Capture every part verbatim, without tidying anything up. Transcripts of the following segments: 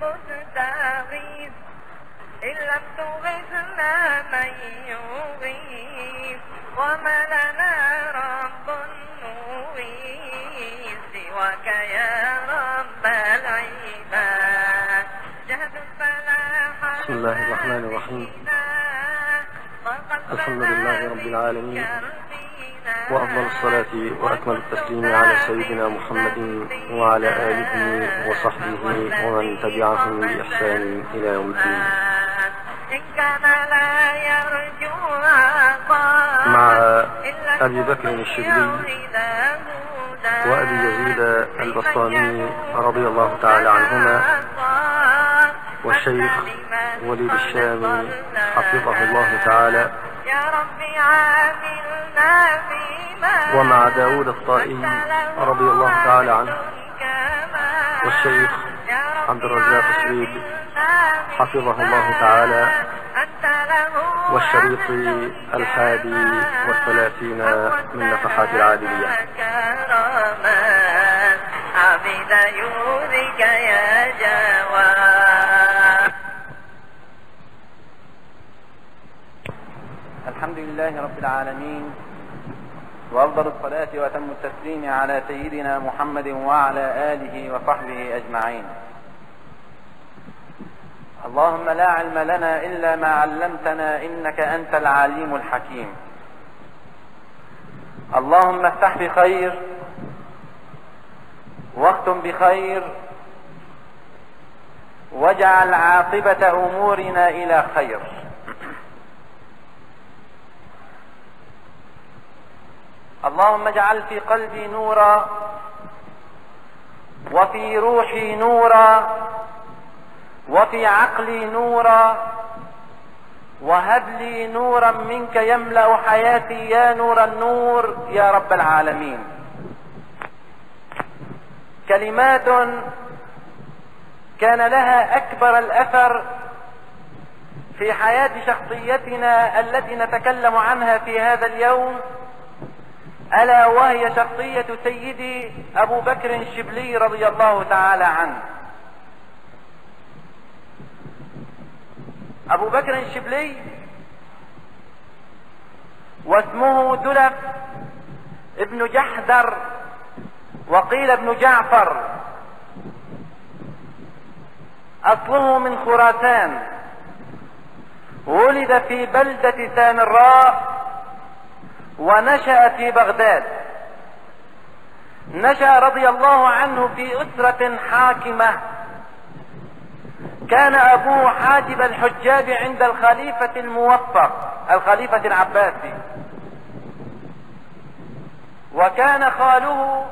مستغيث إن لم تغثنا من يغيث وما لنا رب نغيث سواك يا رب العباد جهد الفلاح. بسم الله الرحمن الرحيم. الحمد لله رب العالمين، وأفضل الصلاة وأكمل التسليم على سيدنا محمد وعلى آله وصحبه ومن تبعهم بإحسان إلى يوم الدين. مع أبي بكر الشبلي وأبي يزيد البسطامي رضي الله تعالى عنهما، والشيخ وليد الشامي حفظه الله تعالى، ومع داود الطائي رضي الله تعالى عنه، والشيخ عبد الرزاق السويد حفظه الله تعالى، والشريط الحادي والثلاثين من نفحات العادلية. الحمد لله رب العالمين، وأفضل الصلاة وأتم التسليم على سيدنا محمد وعلى آله وصحبه أجمعين. اللهم لا علم لنا إلا ما علمتنا إنك أنت العليم الحكيم. اللهم افتح بخير واختم بخير واجعل عاقبة أمورنا إلى خير. اللهم اجعل في قلبي نورا وفي روحي نورا وفي عقلي نورا، وهب لي نورا منك يملأ حياتي يا نور النور يا رب العالمين. كلمات كان لها أكبر الأثر في حياة شخصيتنا التي نتكلم عنها في هذا اليوم، ألا وهي شخصية سيدي أبو بكر الشبلي رضي الله تعالى عنه. أبو بكر الشبلي واسمه دلف ابن جحدر، وقيل ابن جعفر، أصله من خراسان، ولد في بلدة سامراء ونشأ في بغداد. نشأ رضي الله عنه في أسرة حاكمة، كان أبوه حاجب الحجاب عند الخليفة الموفق الخليفة العباسي، وكان خاله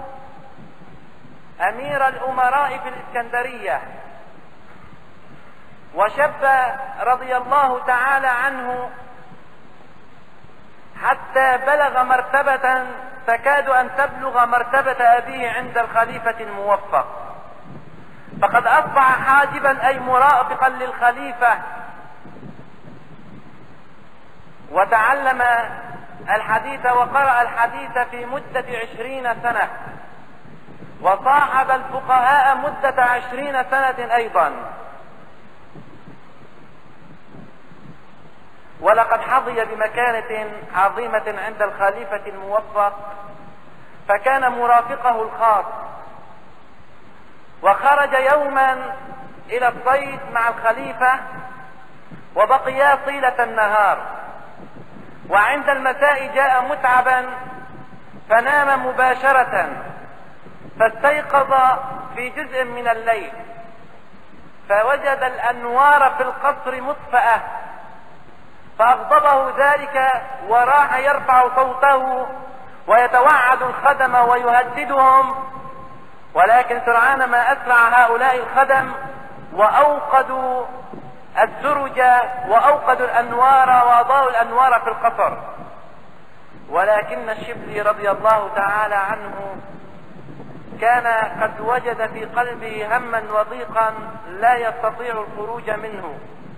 أمير الأمراء في الإسكندرية. وشب رضي الله تعالى عنه حتى بلغ مرتبة تكاد أن تبلغ مرتبة أبيه عند الخليفة الموفق، فقد أصبح حاجبا أي مرافقا للخليفة، وتعلم الحديث وقرأ الحديث في مدة عشرين سنة، وصاحب الفقهاء مدة عشرين سنة أيضا. ولقد حظي بمكانة عظيمة عند الخليفة الموفق، فكان مرافقه الخاص، وخرج يوما إلى الصيد مع الخليفة وبقيا طيلة النهار، وعند المساء جاء متعبا فنام مباشرة، فاستيقظ في جزء من الليل فوجد الأنوار في القصر مطفأة، فأغضبه ذلك وراح يرفع صوته ويتوعد الخدم ويهددهم، ولكن سرعان ما أسرع هؤلاء الخدم وأوقدوا السرج وأوقدوا الأنوار وأضاءوا الأنوار في القصر. ولكن الشبلي رضي الله تعالى عنه كان قد وجد في قلبه هما وضيقا لا يستطيع الخروج منه،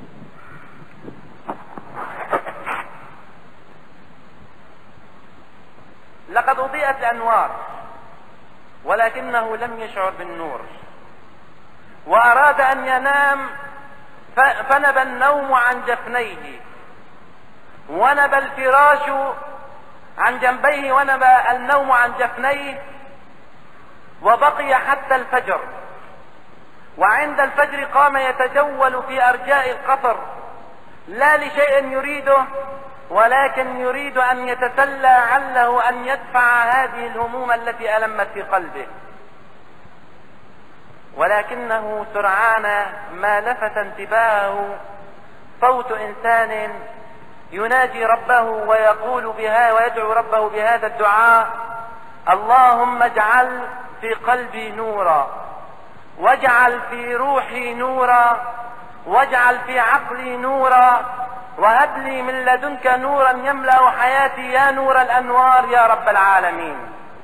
لقد أضيئت الأنوار ولكنه لم يشعر بالنور، وأراد أن ينام فنب النوم عن جفنيه، ونب الفراش عن جنبيه، ونب النوم عن جفنيه، وبقي حتى الفجر. وعند الفجر قام يتجول في أرجاء القصر، لا لشيء يريده، ولكن يريد أن يتسلى عله أن يدفع هذه الهموم التي ألمت في قلبه. ولكنه سرعان ما لفت انتباهه صوت إنسان يناجي ربه ويقول بها ويدعو ربه بهذا الدعاء: اللهم اجعل في قلبي نورا، واجعل في روحي نورا، واجعل في عقلي نورا، وهب لي من لدنك نورا يملأ حياتي يا نور الأنوار يا رب العالمين.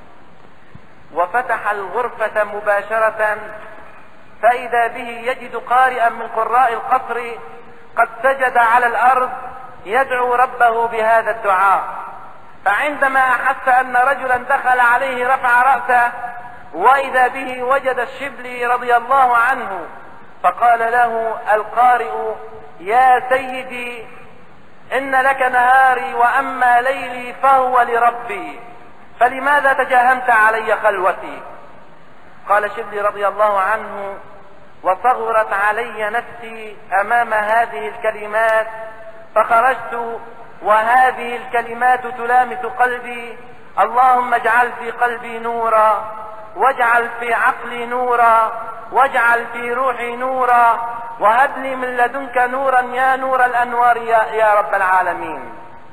وفتح الغرفة مباشرة فإذا به يجد قارئا من قراء القصر قد سجد على الأرض يدعو ربه بهذا الدعاء. فعندما أحس أن رجلا دخل عليه رفع رأسه، وإذا به وجد الشبلي رضي الله عنه، فقال له القارئ: يا سيدي، إن لك نهاري وأما ليلي فهو لربي، فلماذا تجاهمت علي خلوتي؟ قال شبلي رضي الله عنه: وصغرت علي نفسي أمام هذه الكلمات، فخرجت وهذه الكلمات تلامس قلبي: اللهم اجعل في قلبي نورا، واجعل في عقلي نورا، واجعل في روحي نورا، وهب لي من لدنك نورا يا نور الأنوار يا, يا رب العالمين.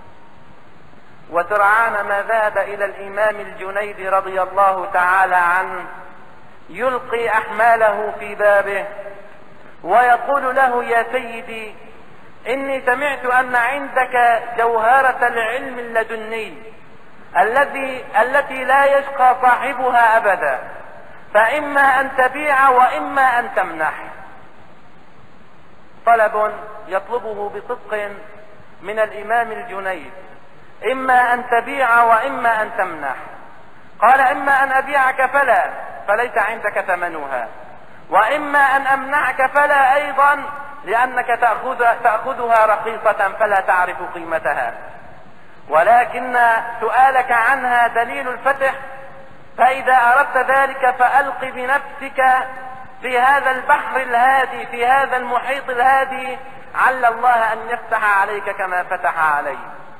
وسرعان ما ذهب إلى الإمام الجنيد رضي الله تعالى عنه يلقي أحماله في بابه ويقول له: يا سيدي، إني سمعت أن عندك جوهرة العلم اللدني الذي التي لا يشقى صاحبها أبدا، فإما أن تبيع وإما أن تمنح. طلب يطلبه بصدق من الإمام الجنيد: إما أن تبيع وإما أن تمنح. قال: إما أن أبيعك فلا، فليس عندك ثمنها، وإما أن أمنعك فلا أيضا، لأنك تأخذ تأخذها رخيصة فلا تعرف قيمتها، ولكن سؤالك عنها دليل الفتح، فإذا أردت ذلك فألق بنفسك في هذا البحر الهادي، في هذا المحيط الهادي، عل الله أن يفتح عليك كما فتح عليه.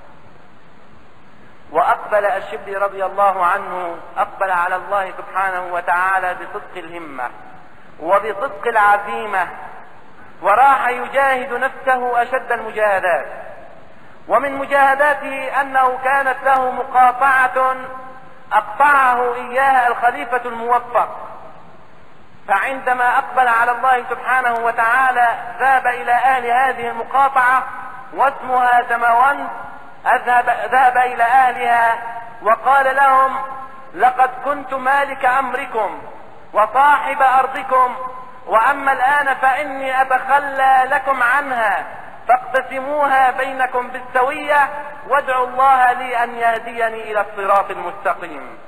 وأقبل الشبلي رضي الله عنه، أقبل على الله سبحانه وتعالى بصدق الهمة وبصدق العزيمة، وراح يجاهد نفسه أشد المجاهدات. ومن مجاهداته أنه كانت له مقاطعة أقطعه إياها الخليفة الموفق، فعندما أقبل على الله سبحانه وتعالى ذهب إلى أهل هذه المقاطعة واسمها زموند، أذهب ذهب إلى أهلها وقال لهم: لقد كنت مالك أمركم وصاحب أرضكم، وأما الآن فإني أتخلى لكم عنها، فاقتسموها بينكم بالسوية، وادعوا الله لي أن يهديني إلى الصراط المستقيم.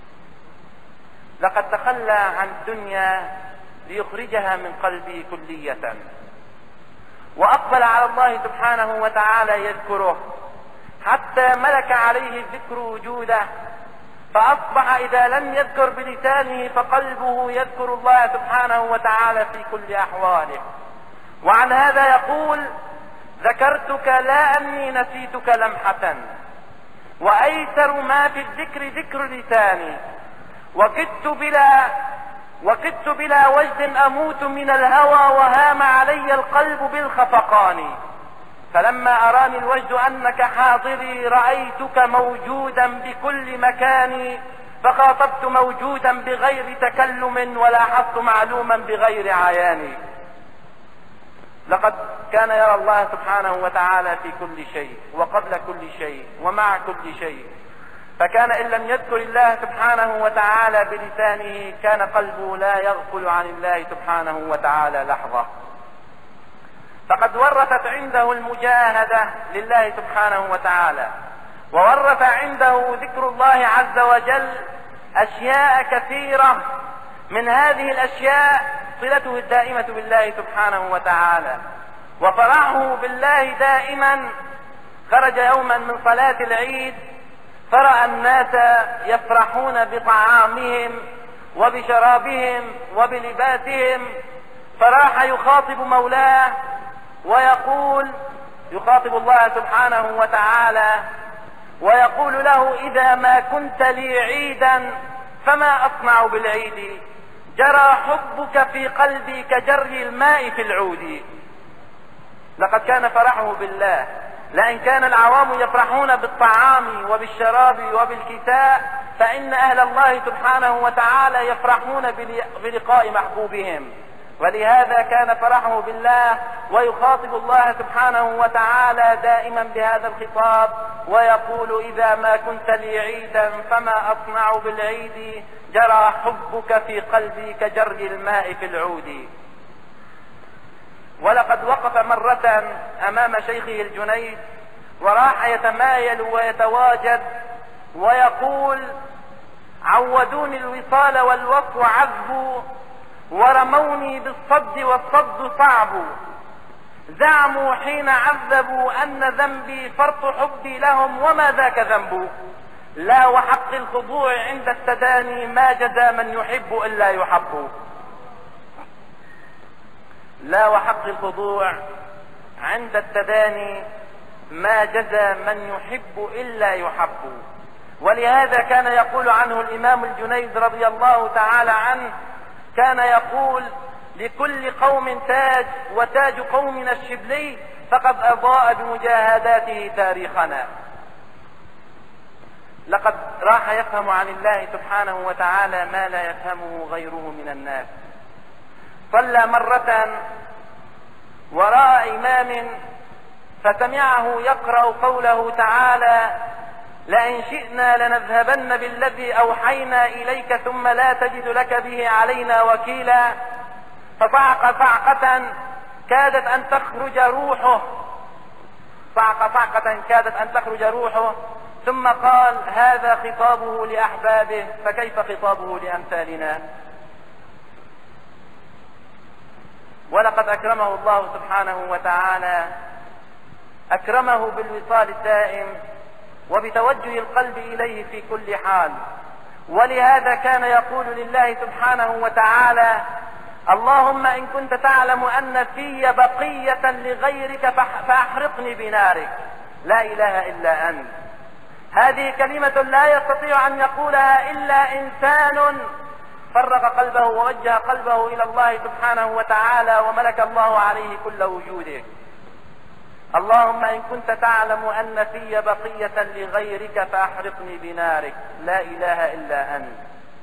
لقد تخلى عن الدنيا ليخرجها من قلبه كلية، وأقبل على الله سبحانه وتعالى يذكره حتى ملك عليه الذكر وجوده، فأصبح إذا لم يذكر بلسانه فقلبه يذكر الله سبحانه وتعالى في كل أحواله. وعن هذا يقول: ذكرتك لا أني نسيتك لمحة، وأيسر ما في الذكر ذكر لساني، وكدت بلا وكدت بلا وجد أموت من الهوى، وهام علي القلب بالخفقان، فلما أراني الوجد أنك حاضري رأيتك موجودا بكل مكان، فخاطبت موجودا بغير تكلم ولاحظت معلوما بغير عيان. لقد كان يرى الله سبحانه وتعالى في كل شيء وقبل كل شيء ومع كل شيء، فكان إن لم يذكر الله سبحانه وتعالى بلسانه كان قلبه لا يغفل عن الله سبحانه وتعالى لحظة. فقد ورثت عنده المجاهدة لله سبحانه وتعالى، وورث عنده ذكر الله عز وجل أشياء كثيرة. من هذه الأشياء صلته الدائمة بالله سبحانه وتعالى وفرحه بالله دائما، خرج يوما من صلاة العيد فرأى الناس يفرحون بطعامهم وبشرابهم وبلباسهم، فراح يخاطب مولاه ويقول يخاطب الله سبحانه وتعالى ويقول له: إذا ما كنت لي عيدا فما أصنع بالعيد؟ جرى حبك في قلبي كجري الماء في العود. لقد كان فرحه بالله، لأن كان العوام يفرحون بالطعام وبالشراب وبالكساء، فإن أهل الله سبحانه وتعالى يفرحون بلقاء محبوبهم، ولهذا كان فرحه بالله ويخاطب الله سبحانه وتعالى دائما بهذا الخطاب ويقول: إذا ما كنت لي عيدا فما أصنع بالعيد؟ جرى حبك في قلبي كجري الماء في العود. ولقد وقف مرة أمام شيخه الجنيد وراح يتمايل ويتواجد ويقول: عودوني الوصال والوصل عذب، ورموني بالصد والصد صعب، زعموا حين عذبوا أن ذنبي فرط حبي لهم وما ذاك ذنب، لا وحق الخضوع عند التداني ما جزى من يحب إلا يحب. لا وحق الخضوع عند التداني ما جزى من يحب إلا يحب. ولهذا كان يقول عنه الإمام الجنيد رضي الله تعالى عنه، كان يقول: لكل قوم تاج وتاج قومنا الشبلي فقد أضاء بمجاهداته تاريخنا. لقد راح يفهم عن الله سبحانه وتعالى ما لا يفهمه غيره من الناس. صلى مرة وراء إمام فسمعه يقرأ قوله تعالى: لئن شئنا لنذهبن بالذي أوحينا إليك ثم لا تجد لك به علينا وكيلا، فصعق صعقة كادت أن تخرج روحه صعق صعقة كادت أن تخرج روحه ثم قال: هذا خطابه لأحبابه فكيف خطابه لأمثالنا؟ ولقد أكرمه الله سبحانه وتعالى، أكرمه بالوصال الدائم وبتوجه القلب إليه في كل حال. ولهذا كان يقول لله سبحانه وتعالى: اللهم إن كنت تعلم أن في بقية لغيرك فأحرقني بنارك، لا إله إلا أنت. هذه كلمة لا يستطيع أن يقولها إلا إنسان فرغ قلبه ووجه قلبه إلى الله سبحانه وتعالى وملك الله عليه كل وجوده. اللهم إن كنت تعلم أن في بقية لغيرك فأحرقني بنارك، لا إله إلا أنت.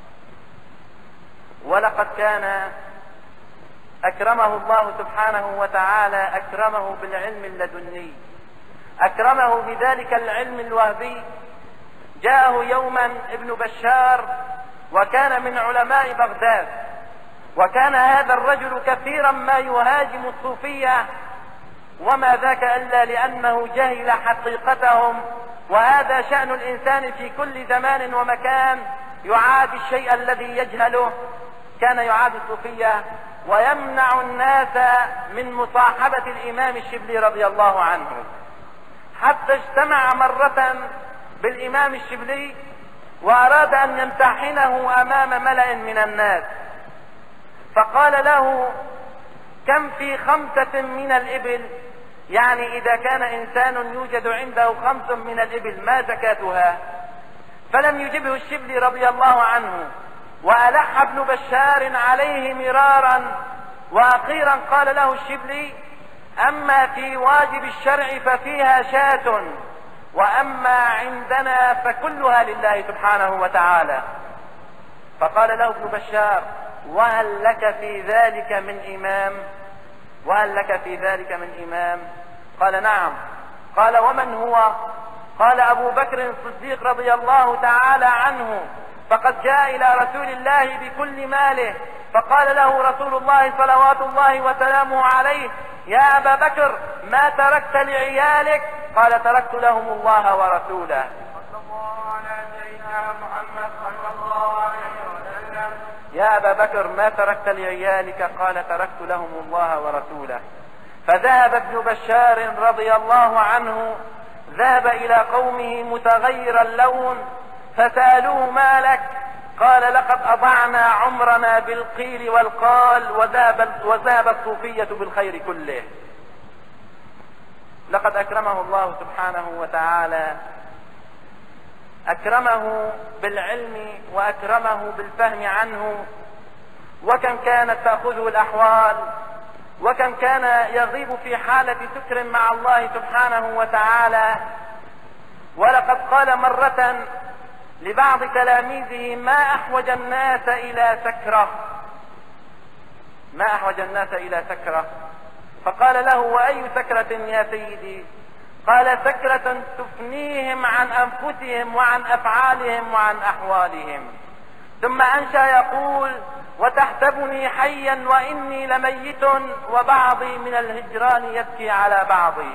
ولقد كان أكرمه الله سبحانه وتعالى، أكرمه بالعلم اللدني، أكرمه بذلك العلم الوهبي. جاءه يوما ابن بشار وكان من علماء بغداد، وكان هذا الرجل كثيرا ما يهاجم الصوفية، وما ذاك إلا لأنه جهل حقيقتهم، وهذا شأن الإنسان في كل زمان ومكان، يعادي الشيء الذي يجهله. كان يعادي الصوفية ويمنع الناس من مصاحبة الإمام الشبلي رضي الله عنه، حتى اجتمع مرة بالإمام الشبلي وأراد أن يمتحنه أمام ملأ من الناس، فقال له: كم في خمسة من الإبل؟ يعني إذا كان إنسان يوجد عنده خمس من الإبل ما زكاتها؟ فلم يجبه الشبلي رضي الله عنه، وألح ابن بشار عليه مرارا، وأخيرا قال له الشبلي: أما في واجب الشرع ففيها شاة، وأما عندنا فكلها لله سبحانه وتعالى. فقال له ابن بشار: وهل لك في ذلك من إمام؟ وهل لك في ذلك من إمام؟ قال: نعم. قال: ومن هو؟ قال: أبو بكر الصديق رضي الله تعالى عنه، فقد جاء إلى رسول الله بكل ماله، فقال له رسول الله صلوات الله وسلامه عليه: يا أبا بكر ما تركت لعيالك؟ قال: تركت لهم الله ورسوله. صلى الله على سيدنا محمد صلى الله عليه وسلم. يا أبا بكر ما تركت لعيالك؟ قال تركت لهم الله ورسوله. فذهب ابن بشار رضي الله عنه، ذهب إلى قومه متغير اللون فسألوه ما لك؟ قال لقد أضعنا عمرنا بالقيل والقال وذهب الصوفية بالخير كله. لقد أكرمه الله سبحانه وتعالى، أكرمه بالعلم وأكرمه بالفهم عنه، وكم كانت تأخذه الأحوال، وكم كان يغيب في حالة سكر مع الله سبحانه وتعالى. ولقد قال مرة لبعض تلاميذه ما أحوج الناس إلى سكرة، ما أحوج الناس إلى سكرة، فقال له وأي سكرة يا سيدي؟ قال سكرة تفنيهم عن أنفسهم وعن أفعالهم وعن أحوالهم. ثم أنشأ يقول وتحسبني حيا وإني لميت وبعضي من الهجران يبكي على بعضي.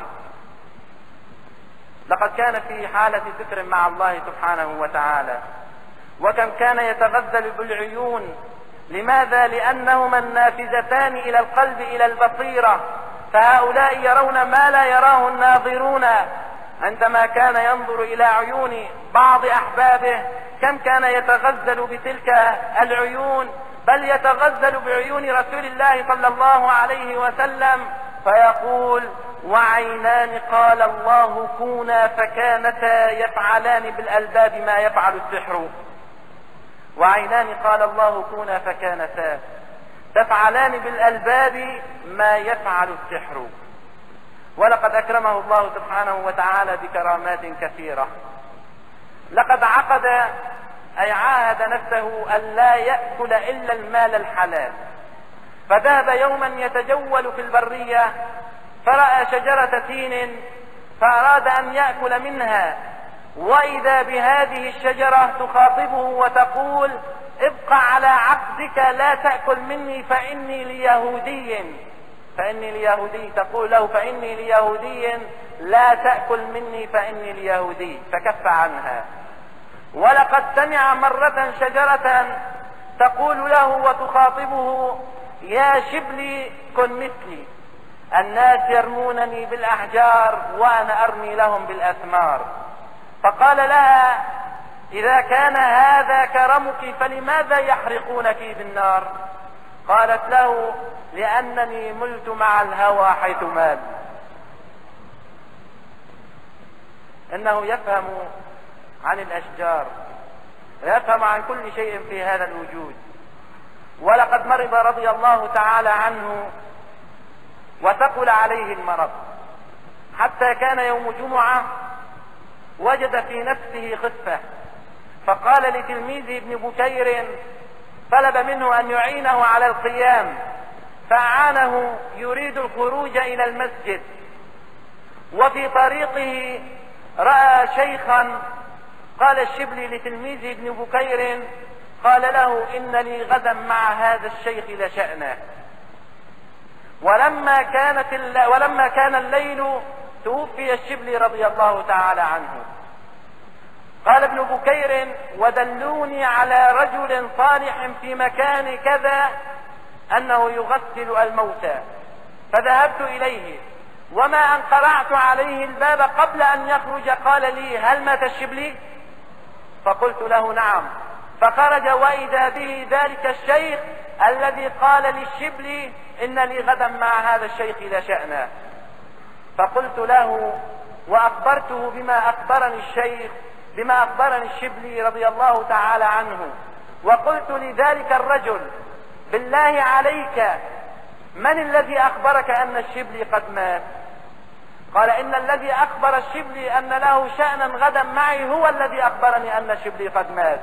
لقد كان في حالة سكر مع الله سبحانه وتعالى، وكم كان يتغزل بالعيون. لماذا؟ لأنهما النافذتان إلى القلب إلى البصيرة، فهؤلاء يرون ما لا يراه الناظرون. عندما كان ينظر إلى عيون بعض أحبابه كم كان يتغزل بتلك العيون، بل يتغزل بعيون رسول الله صلى الله عليه وسلم فيقول وعينان قال الله كونا فكانتا يفعلان بالألباب ما يفعل السحر. وعينان قال الله كونا فكانتا تفعلان بالألباب ما يفعل السحر. ولقد أكرمه الله سبحانه وتعالى بكرامات كثيرة. لقد عقد أي عاهد نفسه أن لا يأكل إلا المال الحلال، فذهب يوما يتجول في البرية فرأى شجرة تين فأراد أن يأكل منها، وإذا بهذه الشجرة تخاطبه وتقول ابقى على عقدك لا تأكل مني فإني ليهودي، فإني ليهودي، تقول له فإني ليهودي لا تأكل مني فإني ليهودي، فكف عنها. ولقد سمع مرة شجرة تقول له وتخاطبه يا شبلي كن مثلي، الناس يرمونني بالأحجار وأنا أرمي لهم بالأثمار. فقال لها إذا كان هذا كرمك فلماذا يحرقونك بالنار؟ قالت له لأنني ملت مع الهوى حيث مال. إنه يفهم عن الأشجار، يفهم عن كل شيء في هذا الوجود. ولقد مرض رضي الله تعالى عنه وثقل عليه المرض حتى كان يوم جمعة وجد في نفسه خفة، فقال لتلميذه ابن بكير طلب منه أن يعينه على القيام، فأعانه يريد الخروج إلى المسجد، وفي طريقه رأى شيخا. قال الشبلي لتلميذه ابن بكير قال له إن لي غدا مع هذا الشيخ لشأنه. ولما كانت الل... ولما كان الليل توفي الشبلي رضي الله تعالى عنه. قال ابن بكير ودلوني على رجل صالح في مكان كذا أنه يغسل الموتى، فذهبت إليه، وما أن قرعت عليه الباب قبل أن يخرج قال لي هل مات الشبلي؟ فقلت له نعم. فخرج وإذا به ذلك الشيخ الذي قال للشبلي إن لي غدا مع هذا الشيخ لشأنا. فقلت له وأخبرته بما أخبرني الشيخ بما أخبرني الشبلي رضي الله تعالى عنه، وقلت لذلك الرجل بالله عليك من الذي أخبرك أن الشبلي قد مات؟ قال إن الذي أخبر الشبلي أن له شأنا غدا معي هو الذي أخبرني أن الشبلي قد مات.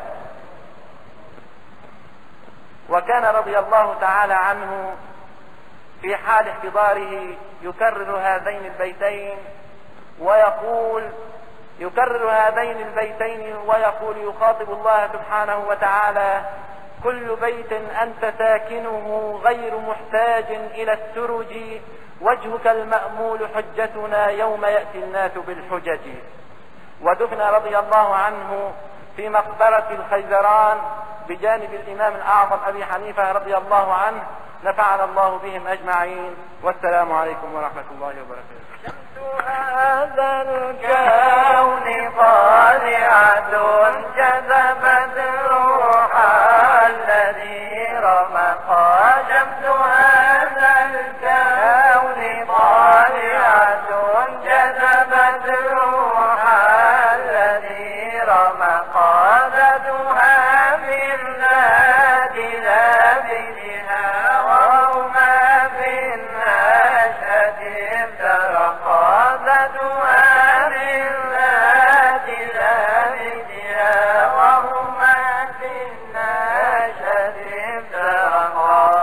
وكان رضي الله تعالى عنه في حال احتضاره يكرر هذين البيتين ويقول يكرر هذين البيتين ويقول يخاطب الله سبحانه وتعالى كل بيت أنت ساكنه غير محتاج إلى السرج، وجهك المأمول حجتنا يوم يأتي الناس بالحجج. ودفن رضي الله عنه في مقبرة الخيزران بجانب الإمام الأعظم أبي حنيفة رضي الله عنه، نفعنا الله بهم أجمعين، والسلام عليكم ورحمة الله وبركاته. شمس هذا الكون طالعة جذبت روحا الذي رمقا. شمس هذا الكون طالعة جذبت روحا الذي رمقا. ذاتها من ذات لابدها وهما في النشأة افترقا. ذاتها من ذات لابدها وهما في النشأة افترقا.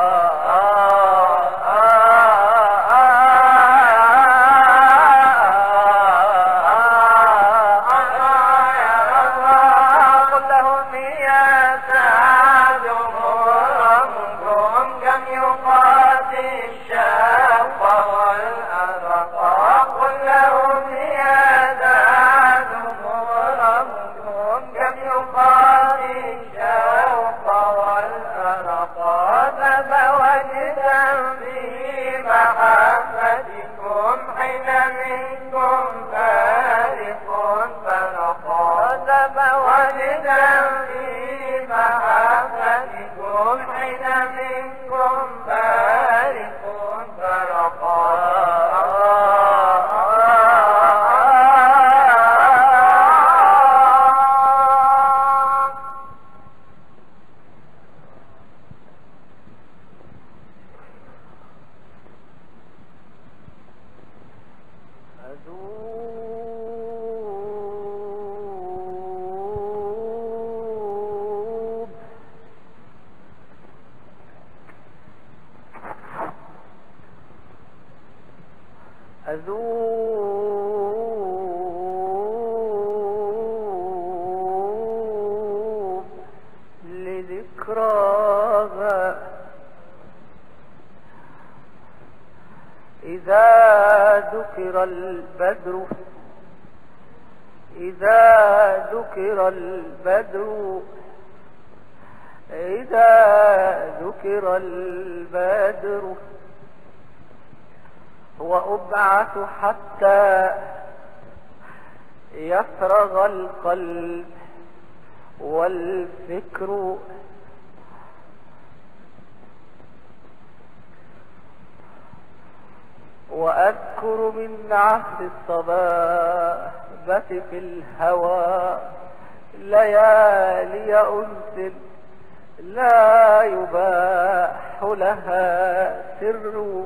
أذوب لذكراها إذا ذكر البدر إذا ذكر البدر إذا ذكر البدر وأبعث حتى يفرغ القلب والفكر وأذكر من عهد الصبابة في الهوى ليالي أنس لا يباح لها سر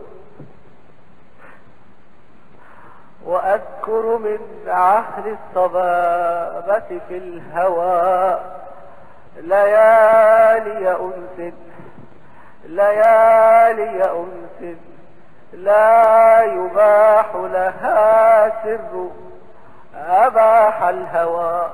وأذكر من عهد الصبابة في الهوى ليالي أنس ليالي أنس لا يباح لها سر أباح الهوى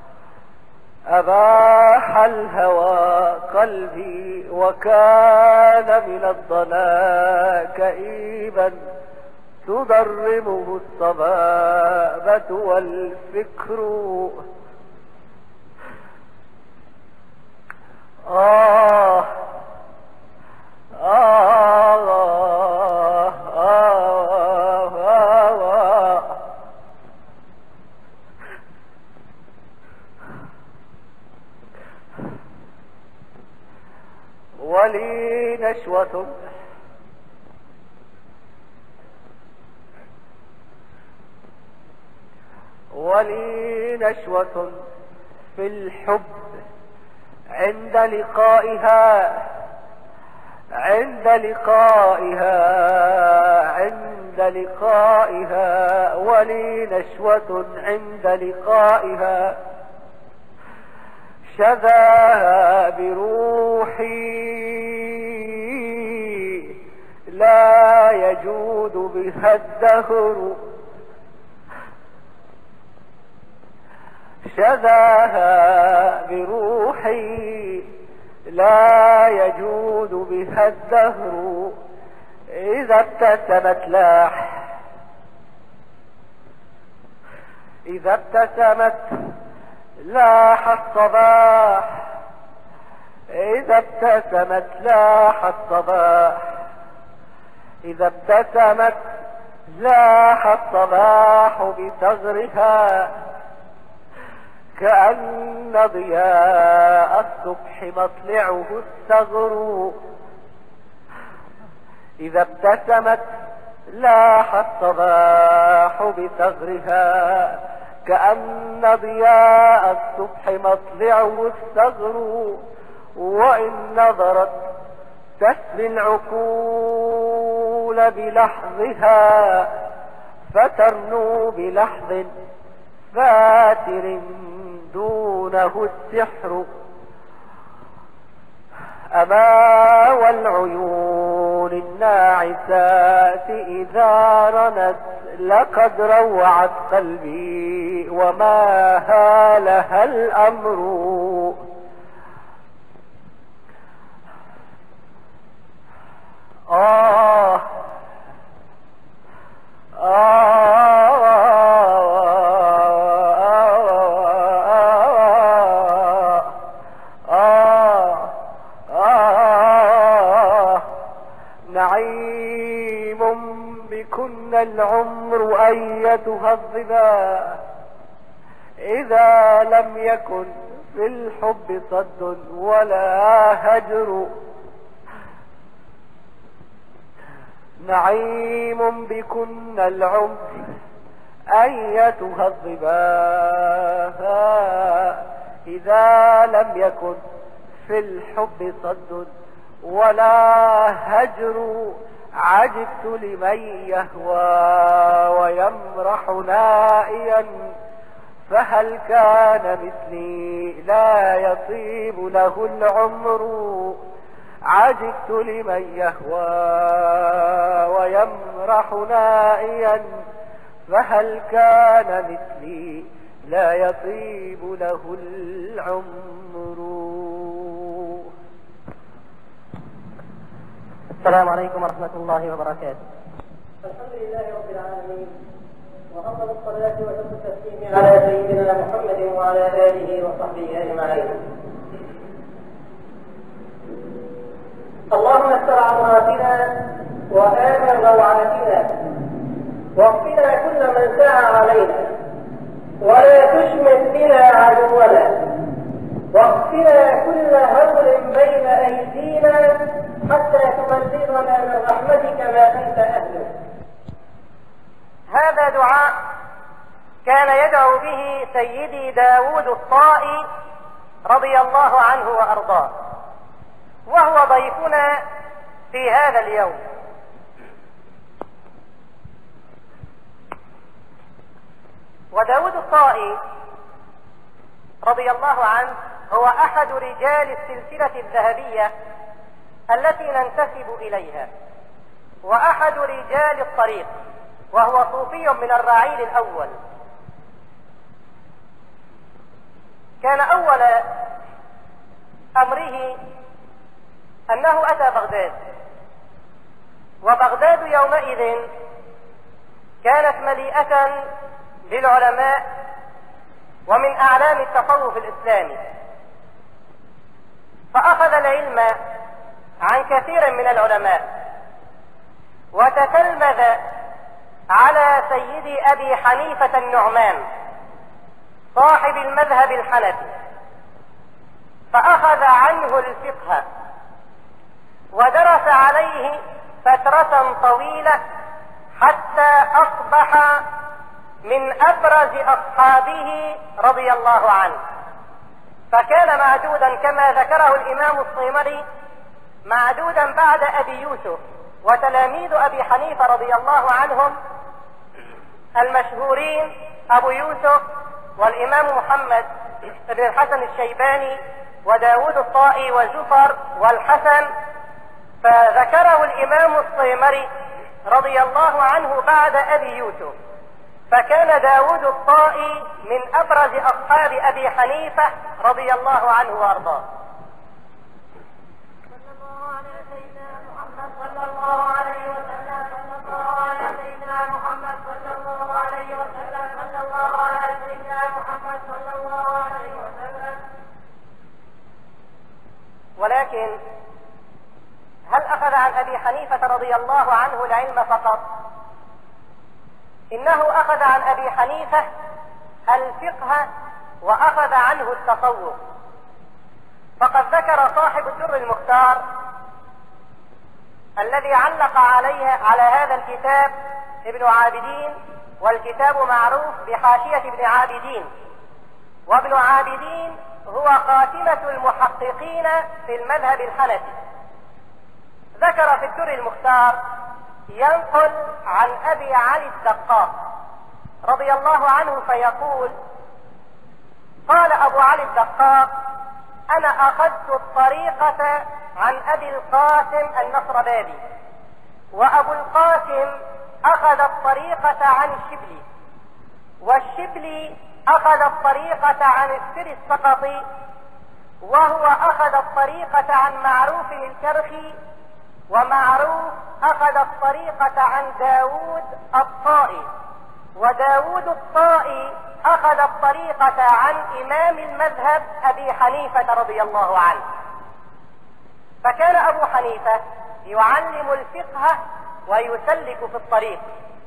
أباح الهوى قلبي وكان من الضنا كئيبا تضرمه الصبابة والفكر آه آه آه آه آه ولي نشوة ولي نشوة في الحب عند لقائها عند لقائها عند لقائها ولي نشوة عند لقائها شذاها بروحي لا يجود بها الدهر شذاها بروحي لا يجود بها الدهر إذا ابتسمت لاح إذا ابتسمت لاح الصباح، إذا ابتسمت لاح الصباح، إذا ابتسمت لاح الصباح بثغرها، كأن ضياء الصبح مطلعه الثغر. إذا ابتسمت لاح الصباح بثغرها، كأن ضياء الصبح مطلعه الثغر. وإن نظرت تسري العقول بلحظها، فترنو بلحظ فاتر دونه السحر. أما والعيون الناعسات إذا رنت، لقد روعت قلبي وما هالها الأمر. آه آه آه آه نعيم بكن العمر أيتها الظبا، إذا لم يكن في الحب صد ولا هجر. نعيم بكن العمر أيتها الظبا، إذا لم يكن في الحب صد ولا هجر. عجبت لمن يهوى ويمرح نائيا، فهل كان مثلي لا يطيب له العمر. عجبت لمن يهوى ويمرح نائيا، فهل كان مثلي لا يطيب له العمر. السلام عليكم ورحمة الله وبركاته. الحمد لله رب العالمين، وأفضل الصلاة وأتم التسليم على سيدنا محمد وعلى آله وصحبه أجمعين. اللهم استر عوراتنا وآمن روعاتنا، واكفنا كل من سعى علينا، ولا تشمت بنا عدونا، واكفنا كل هول بين أيدينا، حتى تبلغنا من رحمتك ما أنت أهله. هذا دعاء كان يدعو به سيدي داود الطائي رضي الله عنه وأرضاه، وهو ضيفنا في هذا اليوم. وداود الطائي رضي الله عنه هو أحد رجال السلسلة الذهبية التي ننتسب إليها، وأحد رجال الطريق، وهو صوفي من الرعيل الأول. كان أول أمره أنه أتى بغداد، وبغداد يومئذ كانت مليئة بالعلماء ومن أعلام التصوف الإسلامي، فأخذ العلم عن كثير من العلماء، وتتلمذ على سيدي أبي حنيفة النعمان صاحب المذهب الحنفي، فأخذ عنه الفقه ودرس عليه فترة طويلة، حتى أصبح من أبرز أصحابه رضي الله عنه. فكان معدودا كما ذكره الإمام الصيمري، معدودا بعد أبي يوسف وتلاميذ أبي حنيفة رضي الله عنهم المشهورين أبو يوسف والإمام محمد بن الحسن الشيباني وداود الطائي وزفر والحسن. فذكره الإمام الصيمري رضي الله عنه بعد أبي يوسف، فكان داود الطائي من أبرز أصحاب أبي حنيفة رضي الله عنه وأرضاه. صلى الله على سيدنا محمد صلى الله عليه وسلم، صلى الله على سيدنا محمد صلى الله عليه وسلم، صلى الله على سيدنا محمد صلى الله عليه وسلم. ولكن هل أخذ عن أبي حنيفة رضي الله عنه العلم فقط؟ إنه أخذ عن أبي حنيفة الفقه وأخذ عنه التصوف. فقد ذكر صاحب الدر المختار الذي علق عليه على هذا الكتاب ابن عابدين، والكتاب معروف بحاشية ابن عابدين، وابن عابدين هو خاتمة المحققين في المذهب الحنفي. ذكر في الدر المختار ينقل عن أبي علي الدقاق رضي الله عنه فيقول: قال أبو علي الدقاق: أنا أخذت الطريقة عن أبي القاسم النصربادي، وأبو القاسم أخذ الطريقة عن الشبلي، والشبلي أخذ الطريقة عن السر السقطي، وهو أخذ الطريقة عن معروف الكرخي، ومعروف أخذ الطريقة عن داود الطائي، وداود الطائي أخذ الطريقة عن إمام المذهب أبي حنيفة رضي الله عنه. فكان أبو حنيفة يعلم الفقه ويسلك في الطريق.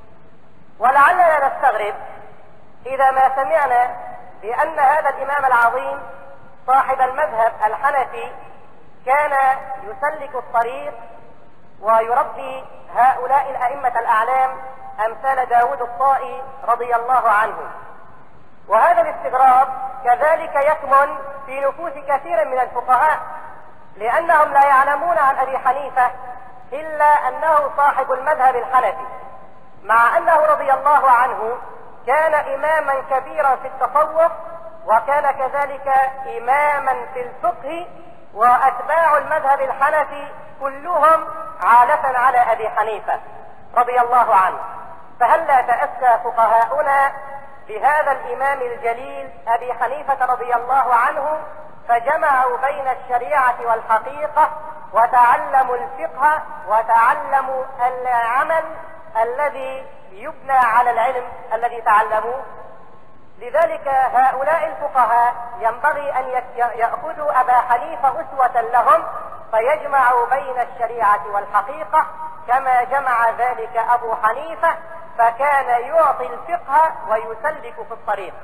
ولعلنا نستغرب إذا ما سمعنا بأن هذا الإمام العظيم صاحب المذهب الحنفي كان يسلك الطريق ويربي هؤلاء الأئمة الأعلام أمثال داود الطائي رضي الله عنه. وهذا الاستغراب كذلك يكمن في نفوس كثير من الفقهاء، لأنهم لا يعلمون عن أبي حنيفة إلا أنه صاحب المذهب الحنفي، مع أنه رضي الله عنه كان إماما كبيرا في التصوف، وكان كذلك إماما في الفقه، وأتباع المذهب الحنفي كلهم عالة على أبي حنيفة رضي الله عنه. فهلا تأسى فقهاؤنا بهذا الإمام الجليل أبي حنيفة رضي الله عنه، فجمعوا بين الشريعة والحقيقة، وتعلموا الفقه وتعلموا العمل الذي يبنى على العلم الذي تعلموه. لذلك هؤلاء الفقهاء ينبغي أن يأخذوا أبا حنيفة أسوة لهم، فيجمعوا بين الشريعة والحقيقة كما جمع ذلك أبو حنيفة، فكان يعطي الفقه ويسلك في الطريق.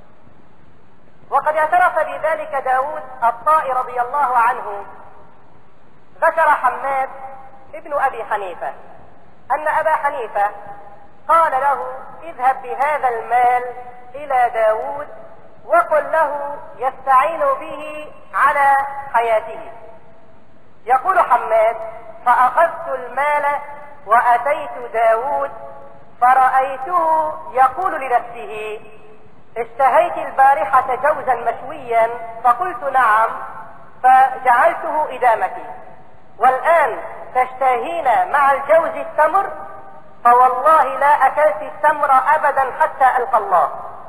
وقد اعترف بذلك داود الطائي رضي الله عنه. ذكر حماد ابن أبي حنيفة أن أبا حنيفة قال له: اذهب بهذا المال إلى داود وقل له يستعين به على حياته. يقول حماد: فأخذت المال وأتيت داود فرأيته يقول لنفسه: اشتهيت البارحة جوزا مشويا، فقلت نعم، فجعلته إدامتي، والآن تشتهين مع الجوز التمر، فوالله لا أكلت التمر أبدا حتى ألقى الله.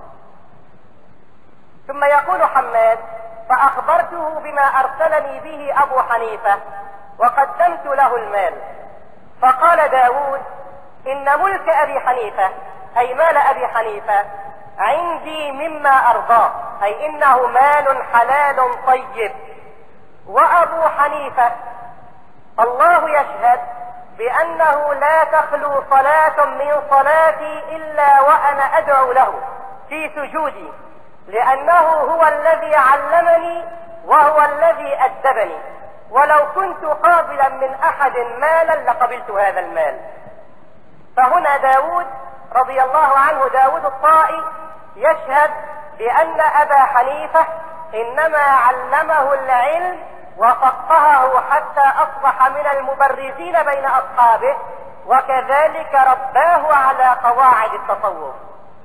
ثم يقول حماد: فأخبرته بما أرسلني به أبو حنيفة وقدمت له المال، فقال داود: إن ملك أبي حنيفة، أي مال أبي حنيفة، عندي مما أرضاه، أي إنه مال حلال طيب، وأبو حنيفة الله يشهد بأنه لا تخلو صلاة من صلاتي إلا وأنا أدعو له في سجودي، لأنه هو الذي علمني وهو الذي أدبني، ولو كنت قابلا من أحد مالا لقبلت هذا المال. فهنا داود رضي الله عنه داود الطائي يشهد بأن أبا حنيفة إنما علمه العلم وفقهه حتى أصبح من المبرزين بين أصحابه، وكذلك رباه على قواعد التصوف.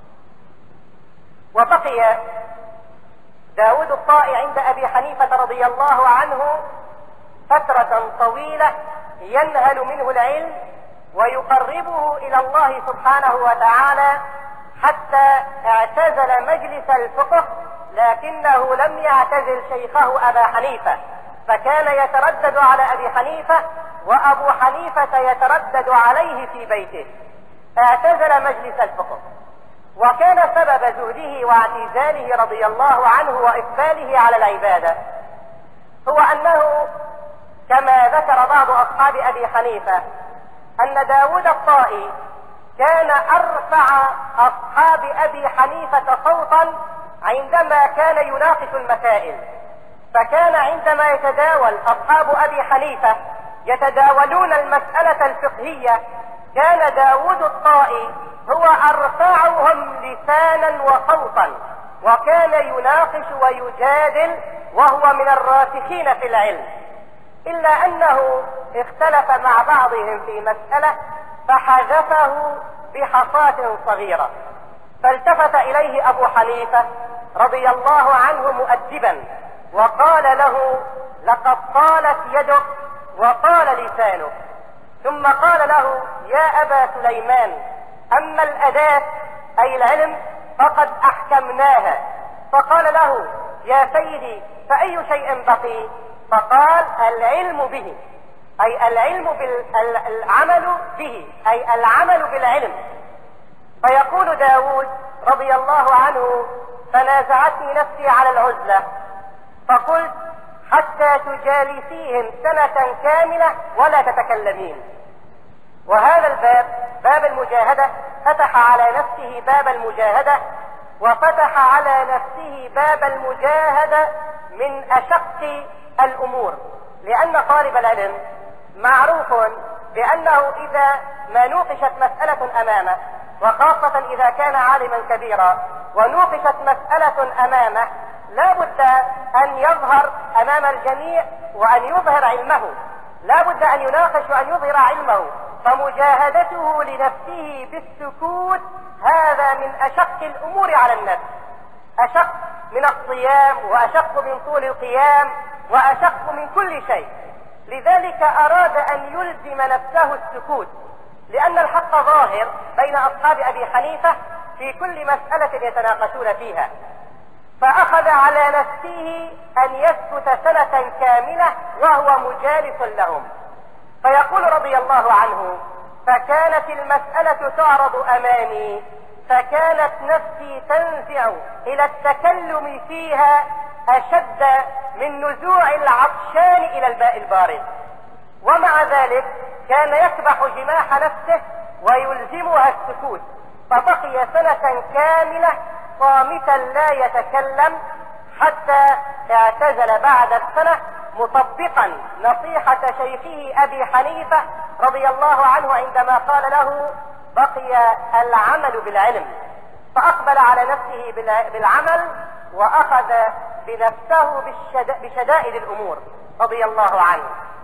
وبقي داود الطائي عند أبي حنيفة رضي الله عنه فترة طويلة ينهل منه العلم ويقربه إلى الله سبحانه وتعالى، حتى اعتزل مجلس الفقه، لكنه لم يعتزل شيخه أبا حنيفة، فكان يتردد على أبي حنيفة وأبو حنيفة يتردد عليه في بيته. اعتزل مجلس الفقه، وكان سبب زهده واعتزاله رضي الله عنه وإقباله على العبادة هو أنه كما ذكر بعض أصحاب أبي حنيفة أن داود الطائي كان أرفع أصحاب أبي حنيفة صوتا عندما كان يناقش المسائل، فكان عندما يتداول أصحاب أبي حنيفة يتداولون المسألة الفقهية كان داود الطائي هو أرفعهم لسانا وصوتا، وكان يناقش ويجادل وهو من الراسخين في العلم، إلا أنه اختلف مع بعضهم في مسألة فحذفه بحصاة صغيرة، فالتفت إليه أبو حنيفة رضي الله عنه مؤدبا وقال له: لقد طالت يدك وطال لسانك. ثم قال له: يا أبا سليمان، أما الأداة أي العلم فقد أحكمناها. فقال له: يا سيدي فأي شيء بقي؟ فقال: العلم به، أي العلم بالعمل به، أي العمل بالعلم. فيقول داود رضي الله عنه: فنازعتني نفسي على العزلة فقلت: حتى تجالسيهم سنة كاملة ولا تتكلمين. وهذا الباب باب المجاهدة فتح على نفسه باب المجاهدة، وفتح على نفسه باب المجاهدة من أشق الأمور، لأن طالب العلم معروف بأنه إذا ما نوقشت مسألة أمامه، وخاصة إذا كان عالما كبيرا ونوقشت مسألة أمامه، لا بد أن يظهر أمام الجميع وأن يظهر علمه، لا بد أن يناقش وأن يظهر علمه. فمجاهدته لنفسه بالسكوت هذا من أشق الأمور على النفس، أشق من الصيام وأشق من طول القيام وأشق من كل شيء. لذلك أراد أن يلزم نفسه السكوت، لأن الحق ظاهر بين أصحاب أبي حنيفة في كل مسألة يتناقشون فيها، فأخذ على نفسه أن يسكت سنة كاملة وهو مجالس لهم. فيقول رضي الله عنه: فكانت المسألة تعرض أمامي فكانت نفسي تنزع إلى التكلم فيها أشد من نزوع العطشان إلى الماء البارد، ومع ذلك كان يكبح جماح نفسه ويلزمها السكوت، فبقي سنة كاملة صامتا لا يتكلم حتى اعتزل بعد السنة مطبقا نصيحة شيخه أبي حنيفة رضي الله عنه عندما قال له: بقي العمل بالعلم. فأقبل على نفسه بالعمل وأخذ بنفسه بشدائد الأمور رضي الله عنه،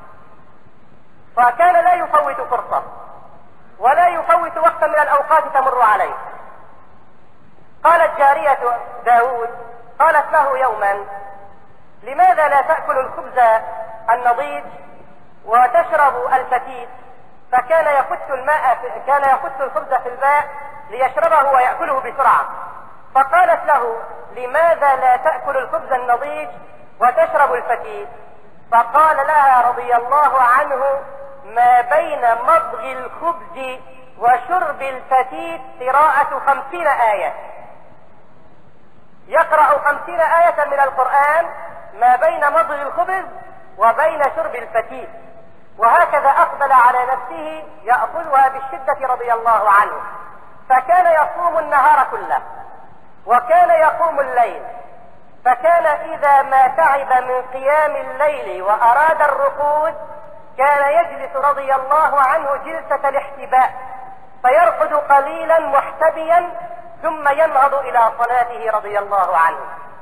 فكان لا يفوت فرصة ولا يفوت وقتا من الأوقات تمر عليه. قالت جارية داود قالت له يوما: لماذا لا تأكل الخبز النضيج وتشرب الفتيت؟ فكان يخت الماء في كان يخت الخبز في الماء ليشربه ويأكله بسرعة. فقالت له: لماذا لا تأكل الخبز النضيج وتشرب الفتيت؟ فقال لها رضي الله عنه: ما بين مضغ الخبز وشرب الفتيت قراءة خمسين آية، يقرأ خمسين آية من القرآن ما بين مضغ الخبز وبين شرب الفتيت. وهكذا أقبل على نفسه يأخذها بالشدة رضي الله عنه، فكان يصوم النهار كله وكان يقوم الليل، فكان إذا ما تعب من قيام الليل وأراد الرقود كان يجلس رضي الله عنه جلسة الاحتباء، فيرقد قليلا محتبيا ثم ينهض إلى صلاته رضي الله عنه.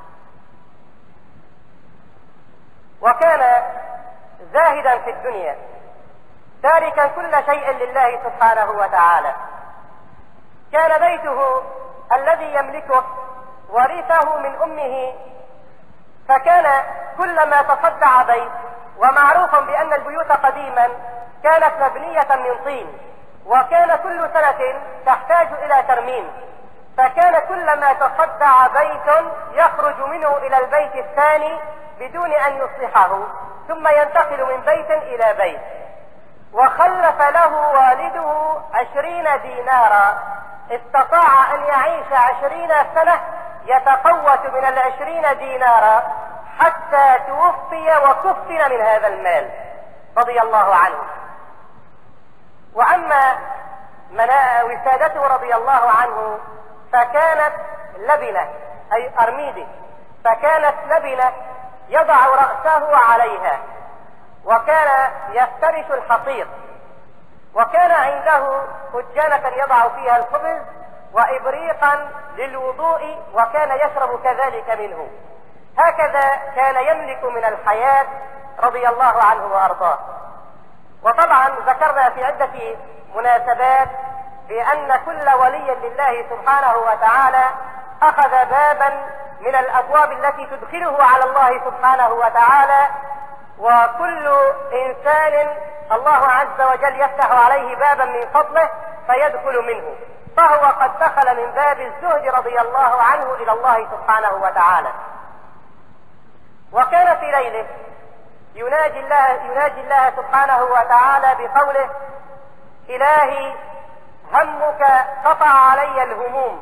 وكان زاهدا في الدنيا تاركا كل شيء لله سبحانه وتعالى. كان بيته الذي يملكه ورثه من أمه، فكان كلما تصدع بيت، ومعروف بأن البيوت قديما كانت مبنية من طين، وكان كل سنة تحتاج إلى ترميم، فكان كلما تصدع بيت يخرج منه إلى البيت الثاني بدون أن يصلحه، ثم ينتقل من بيت إلى بيت. وخلف له والده عشرين دينارا، استطاع أن يعيش عشرين سنة يتقوت من العشرين دينارا حتى توفي وكفن من هذا المال. رضي الله عنه. وأما وسادته رضي الله عنه فكانت لبنة، أي أرميدة، فكانت لبنة يضع رأسه عليها، وكان يفترش الحصير، وكان عنده فجانة يضع فيها الخبز وإبريقا للوضوء، وكان يشرب كذلك منه. هكذا كان يملك من الحياة رضي الله عنه وأرضاه. وطبعا ذكرنا في عدة مناسبات بأن كل ولي لله سبحانه وتعالى أخذ بابا من الأبواب التي تدخله على الله سبحانه وتعالى، وكل إنسان الله عز وجل يفتح عليه بابا من فضله فيدخل منه، فهو قد دخل من باب الزهد رضي الله عنه إلى الله سبحانه وتعالى. وكان في ليله يناجي الله, يناجي الله سبحانه وتعالى بقوله: إلهي همك قطع علي الهموم،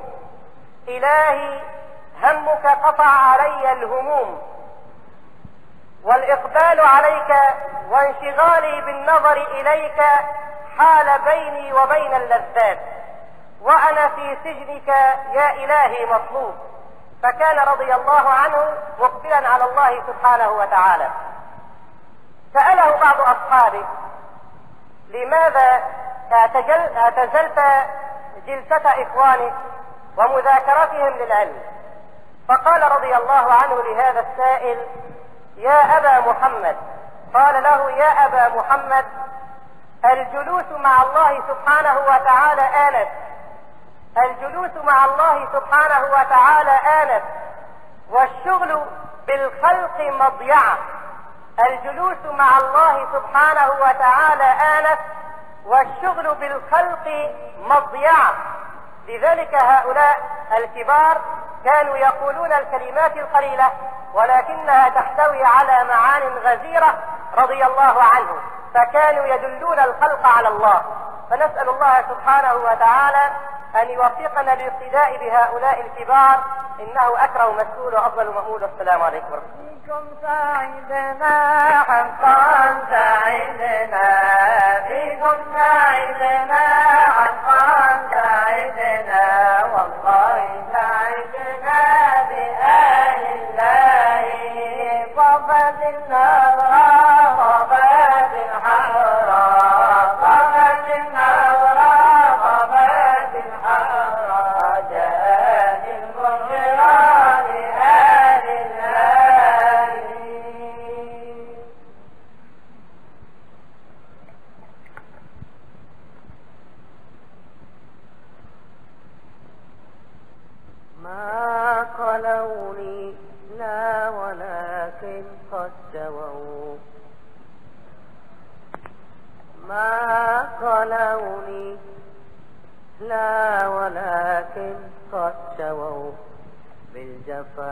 إلهي همك قطع علي الهموم، والإقبال عليك وانشغالي بالنظر إليك حال بيني وبين اللذات، وأنا في سجنك يا إلهي مطلوب. فكان رضي الله عنه مقبلا على الله سبحانه وتعالى. سأله بعض أصحابه: لماذا اعتجل اعتزلت جلسة إخوانك ومذاكرتهم للعلم؟ فقال رضي الله عنه لهذا السائل: يا أبا محمد، قال له: يا أبا محمد، الجلوس مع الله سبحانه وتعالى آنس، الجلوس مع الله سبحانه وتعالى آنس، والشغل بالخلق مضيعة. الجلوس مع الله سبحانه وتعالى آنس، والشغل بالخلق مضيعة. لذلك هؤلاء الكبار كانوا يقولون الكلمات القليلة ولكنها تحتوي على معان غزيرة رضي الله عنه، فكانوا يدلون الخلق على الله. فنسأل الله سبحانه وتعالى أن يوفقنا للاقتداء بهؤلاء الكبار، إنه أكرم مسؤول وأفضل مأمول. والسلام عليكم ورحمة الله. فيكم سعيدنا حقا سعيدنا، فيكم سعيدنا حقا سعيدنا، والله سعيدنا بآل الله. طابت النظرة طابت الحمراء، طابت النظرة طابت الحمراء، جاءت البشرى لآل الله. ما قلوني لا ولكن قد جووا، ما قلوني لا ولكن قد جووا، بالجفاء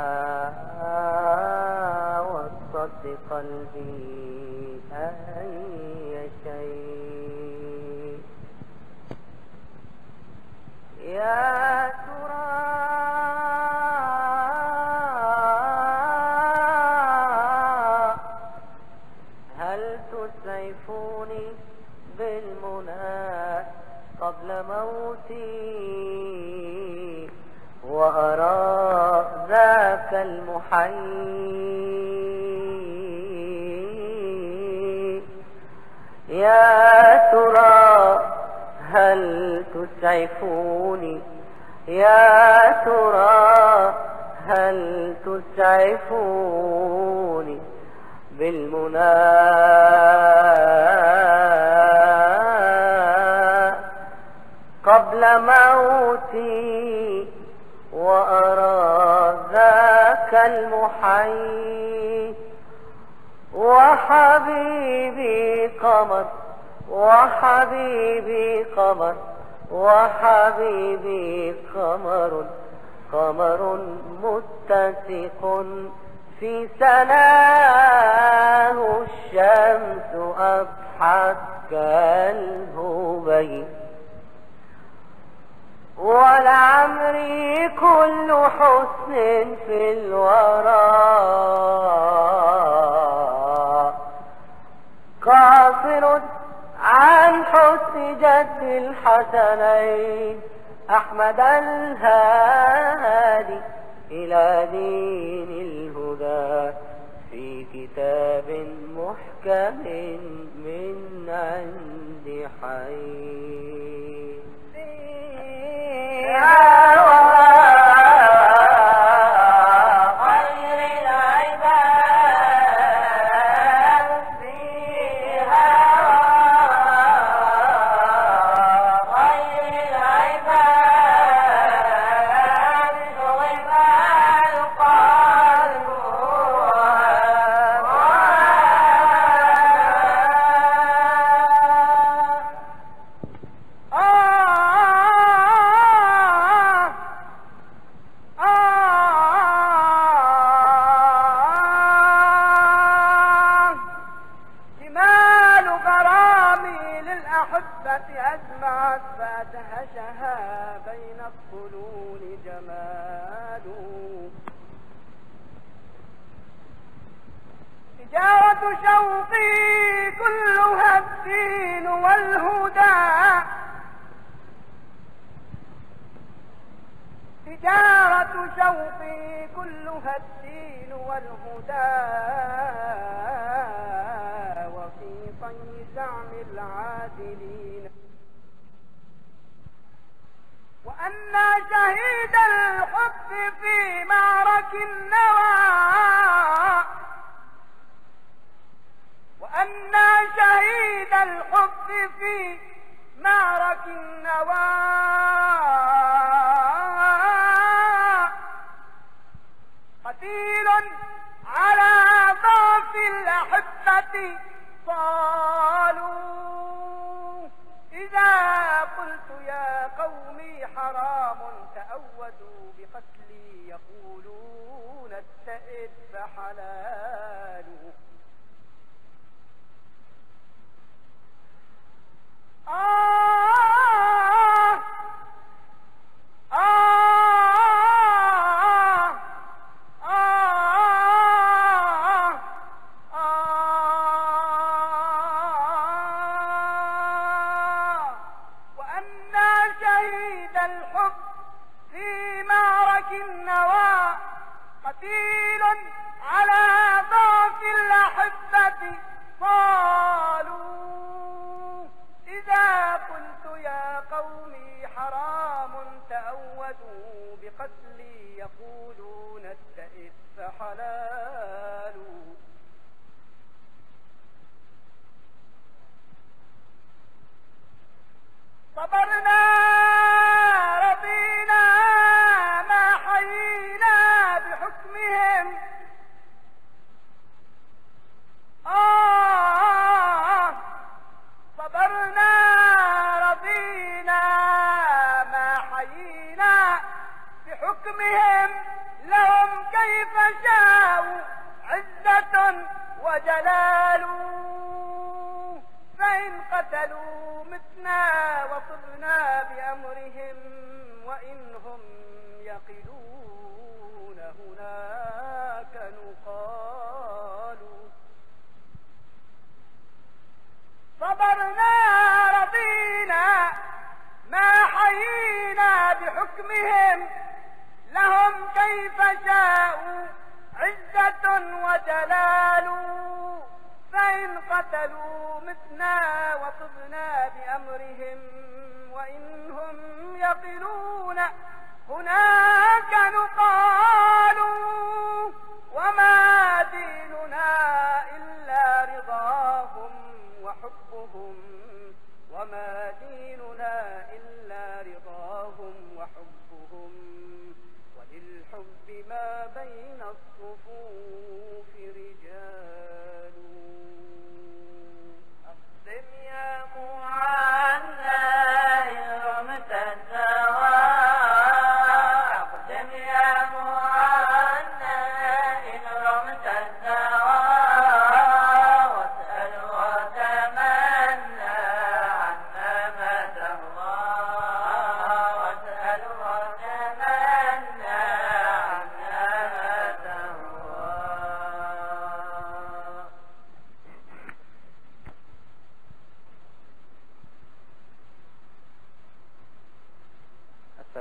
والصد قلبي أي شيء. يا ترى هل تسعفوني بالمنى قبل موتي، وأرى ذاك المحيي. يا ترى هل تسعفوني، يا ترى هل تسعفوني بالمنى قبل موتي، وأرى ذاك المحيي. وحبيبي قمر، وحبيبي قمر، وحبيبي قمر، قمر متسق في سناه، الشمس أضحت كالهبي. ولعمري كل حسن في الورى ناصر عن حسن جد الحسنين أحمد الهادي إلى دين الهدى في كتاب محكم من عند حي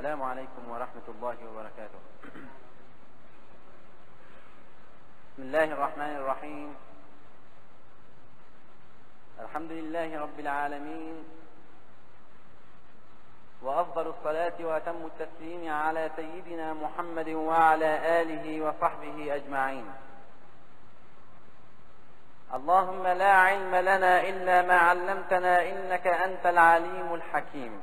السلام عليكم ورحمة الله وبركاته. بسم الله الرحمن الرحيم. الحمد لله رب العالمين، وأفضل الصلاة وأتم التسليم على سيدنا محمد وعلى آله وصحبه أجمعين. اللهم لا علم لنا إلا ما علمتنا إنك أنت العليم الحكيم.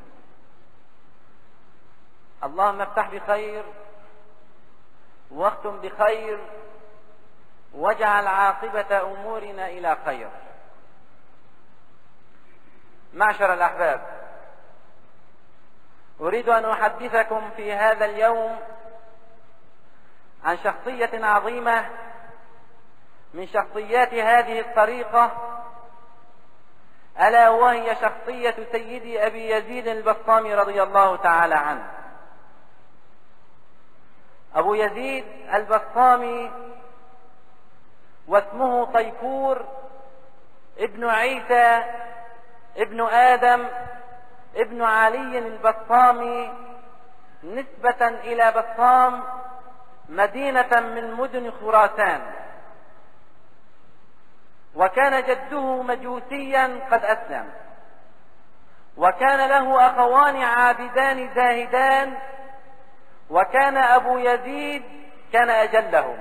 اللهم افتح بخير واختم بخير واجعل عاقبة أمورنا إلى خير. معشر الأحباب، أريد أن أحدثكم في هذا اليوم عن شخصية عظيمة من شخصيات هذه الطريقة، ألا وهي شخصية سيدي أبي يزيد البسطامي رضي الله تعالى عنه. أبو يزيد البسطامي واسمه طيفور ابن عيسى ابن آدم ابن علي البسطامي، نسبة إلى بسطام مدينة من مدن خراسان. وكان جده مجوسيا قد أسلم، وكان له أخوان عابدان زاهدان، وكان أبو يزيد كان أجلهم.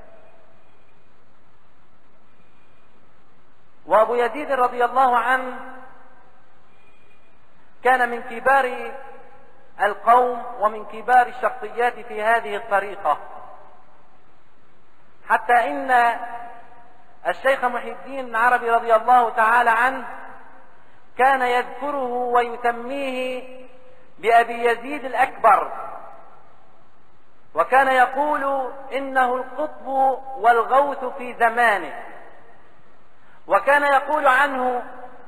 وأبو يزيد رضي الله عنه كان من كبار القوم ومن كبار الشخصيات في هذه الطريقة، حتى إن الشيخ محي الدين العربي رضي الله تعالى عنه كان يذكره ويسميه بأبي يزيد الأكبر، وكان يقول إنه القطب والغوث في زمانه. وكان يقول عنه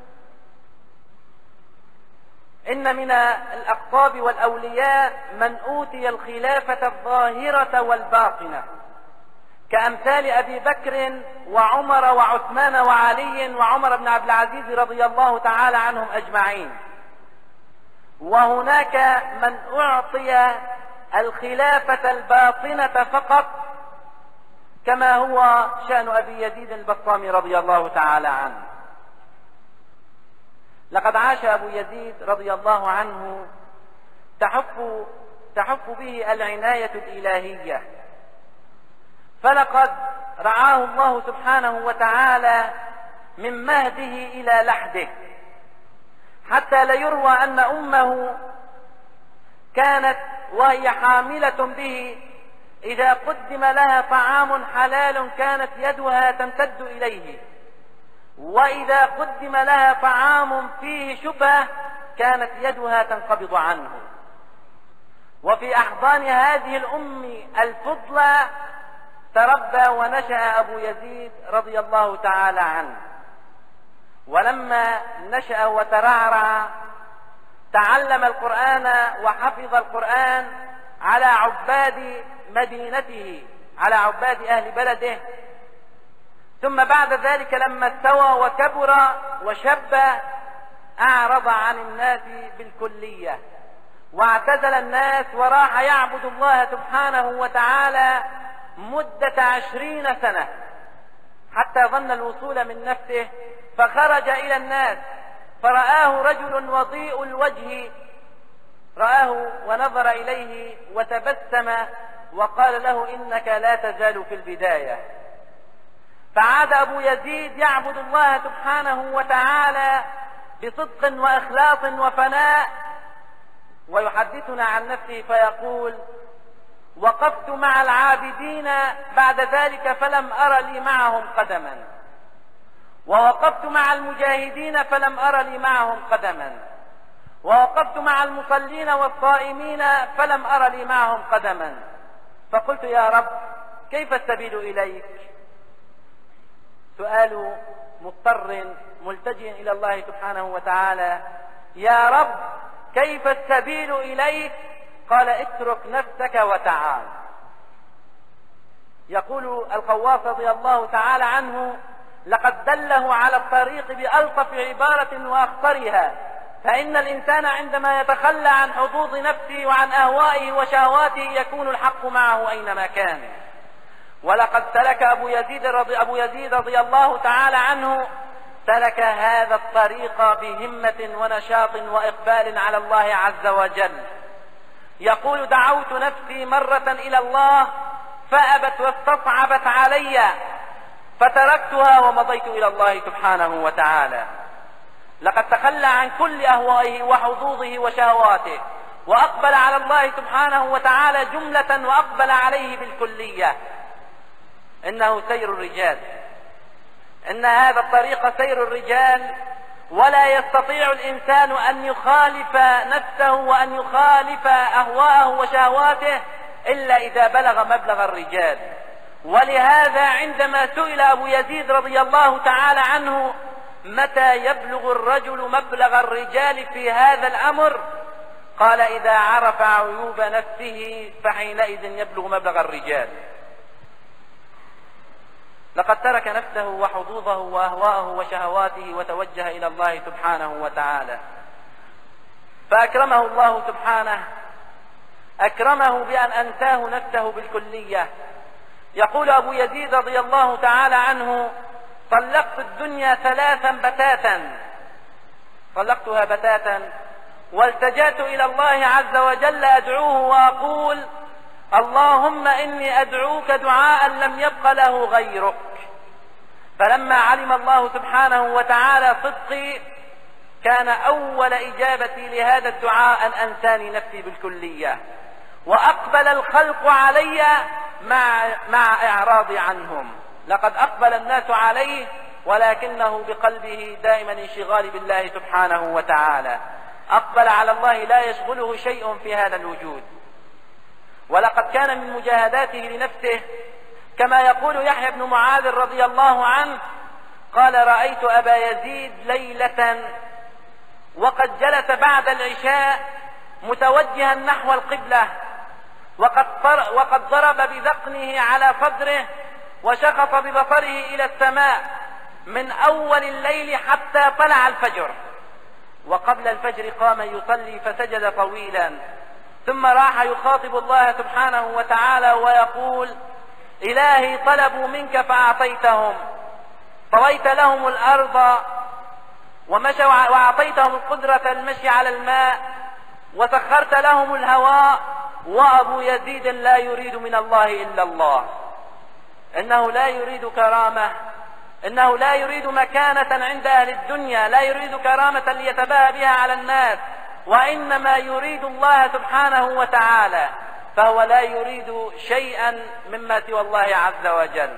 إن من الأقطاب والأولياء من أوتي الخلافة الظاهرة والباطنة، كأمثال أبي بكر وعمر وعثمان وعلي وعمر بن عبد العزيز رضي الله تعالى عنهم أجمعين. وهناك من أعطي الخلافة الباطنة فقط، كما هو شأن أبي يزيد البسطامي رضي الله تعالى عنه. لقد عاش أبو يزيد رضي الله عنه تحف تحف به العناية الإلهية، فلقد رعاه الله سبحانه وتعالى من مهده إلى لحده، حتى لا يروى أن أمه كانت وهي حاملة به إذا قدم لها طعام حلال كانت يدها تمتد إليه، وإذا قدم لها طعام فيه شبهة كانت يدها تنقبض عنه. وفي أحضان هذه الأم الفضلى تربى ونشأ أبو يزيد رضي الله تعالى عنه. ولما نشأ وترعرع تعلم القرآن وحفظ القرآن على عباد مدينته، على عباد أهل بلده. ثم بعد ذلك لما استوى وكبر وشب أعرض عن الناس بالكلية، واعتزل الناس وراح يعبد الله سبحانه وتعالى مدة عشرين سنة، حتى ظن الوصول من نفسه فخرج إلى الناس فرآه رجل وضيء الوجه، رآه ونظر إليه وتبسم وقال له إنك لا تزال في البداية. فعاد أبو يزيد يعبد الله سبحانه وتعالى بصدق وإخلاص وفناء، ويحدثنا عن نفسه فيقول: وقفت مع العابدين بعد ذلك فلم أر لي معهم قدما، ووقفت مع المجاهدين فلم أر لي معهم قدما، ووقفت مع المصلين والصائمين فلم أر لي معهم قدما. فقلت: يا رب كيف السبيل إليك؟ سؤال مضطر ملتجئ إلى الله سبحانه وتعالى: يا رب كيف السبيل إليك؟ قال: اترك نفسك وتعال. يقول الخواص رضي الله تعالى عنه: لقد دله على الطريق بألطف عبارة وأخطرها، فإن الإنسان عندما يتخلى عن حظوظ نفسه وعن أهوائه وشهواته يكون الحق معه أينما كان. ولقد سلك أبو يزيد رضي, أبو يزيد رضي الله تعالى عنه سلك هذا الطريق بهمة ونشاط وإقبال على الله عز وجل. يقول: دعوت نفسي مرة إلى الله فأبت واستصعبت علي فتركتها ومضيت إلى الله سبحانه وتعالى. لقد تخلى عن كل أهوائه وحظوظه وشهواته وأقبل على الله سبحانه وتعالى جملة وأقبل عليه بالكلية. إنه سير الرجال، إن هذا الطريق سير الرجال، ولا يستطيع الإنسان أن يخالف نفسه وأن يخالف أهواءه وشهواته إلا إذا بلغ مبلغ الرجال. ولهذا عندما سئل أبو يزيد رضي الله تعالى عنه متى يبلغ الرجل مبلغ الرجال في هذا الأمر، قال: إذا عرف عيوب نفسه فحينئذ يبلغ مبلغ الرجال. لقد ترك نفسه وحظوظه وأهواءه وشهواته وتوجه إلى الله سبحانه وتعالى، فأكرمه الله سبحانه، أكرمه بأن أنساه نفسه بالكلية. يقول أبو يزيد رضي الله تعالى عنه: طلقت الدنيا ثلاثا بتاتا، طلقتها بتاتا، والتجأت إلى الله عز وجل أدعوه وأقول: اللهم إني أدعوك دعاء لم يبق له غيرك. فلما علم الله سبحانه وتعالى صدقي كان أول إجابتي لهذا الدعاء أن أنساني نفسي بالكلية، وأقبل الخلق علي مع, مع إعراضي عنهم. لقد أقبل الناس عليه ولكنه بقلبه دائما انشغال بالله سبحانه وتعالى، أقبل على الله لا يشغله شيء في هذا الوجود. ولقد كان من مجاهداته لنفسه كما يقول يحيى بن معاذ رضي الله عنه قال: رأيت أبا يزيد ليلة وقد جلس بعد العشاء متوجها نحو القبلة، وقد, وقد ضرب بذقنه على صدره وشخص ببصره إلى السماء من أول الليل حتى طلع الفجر، وقبل الفجر قام يصلي فسجد طويلا، ثم راح يخاطب الله سبحانه وتعالى ويقول: إلهي طلبوا منك فأعطيتهم، طويت لهم الأرض ومشوا وأعطيتهم القدرة المشي على الماء وسخرت لهم الهواء، وأبو يزيد لا يريد من الله إلا الله. إنه لا يريد كرامة، إنه لا يريد مكانة عند أهل الدنيا، لا يريد كرامة ليتباهى بها على الناس، وإنما يريد الله سبحانه وتعالى، فهو لا يريد شيئا مما سوى الله عز وجل.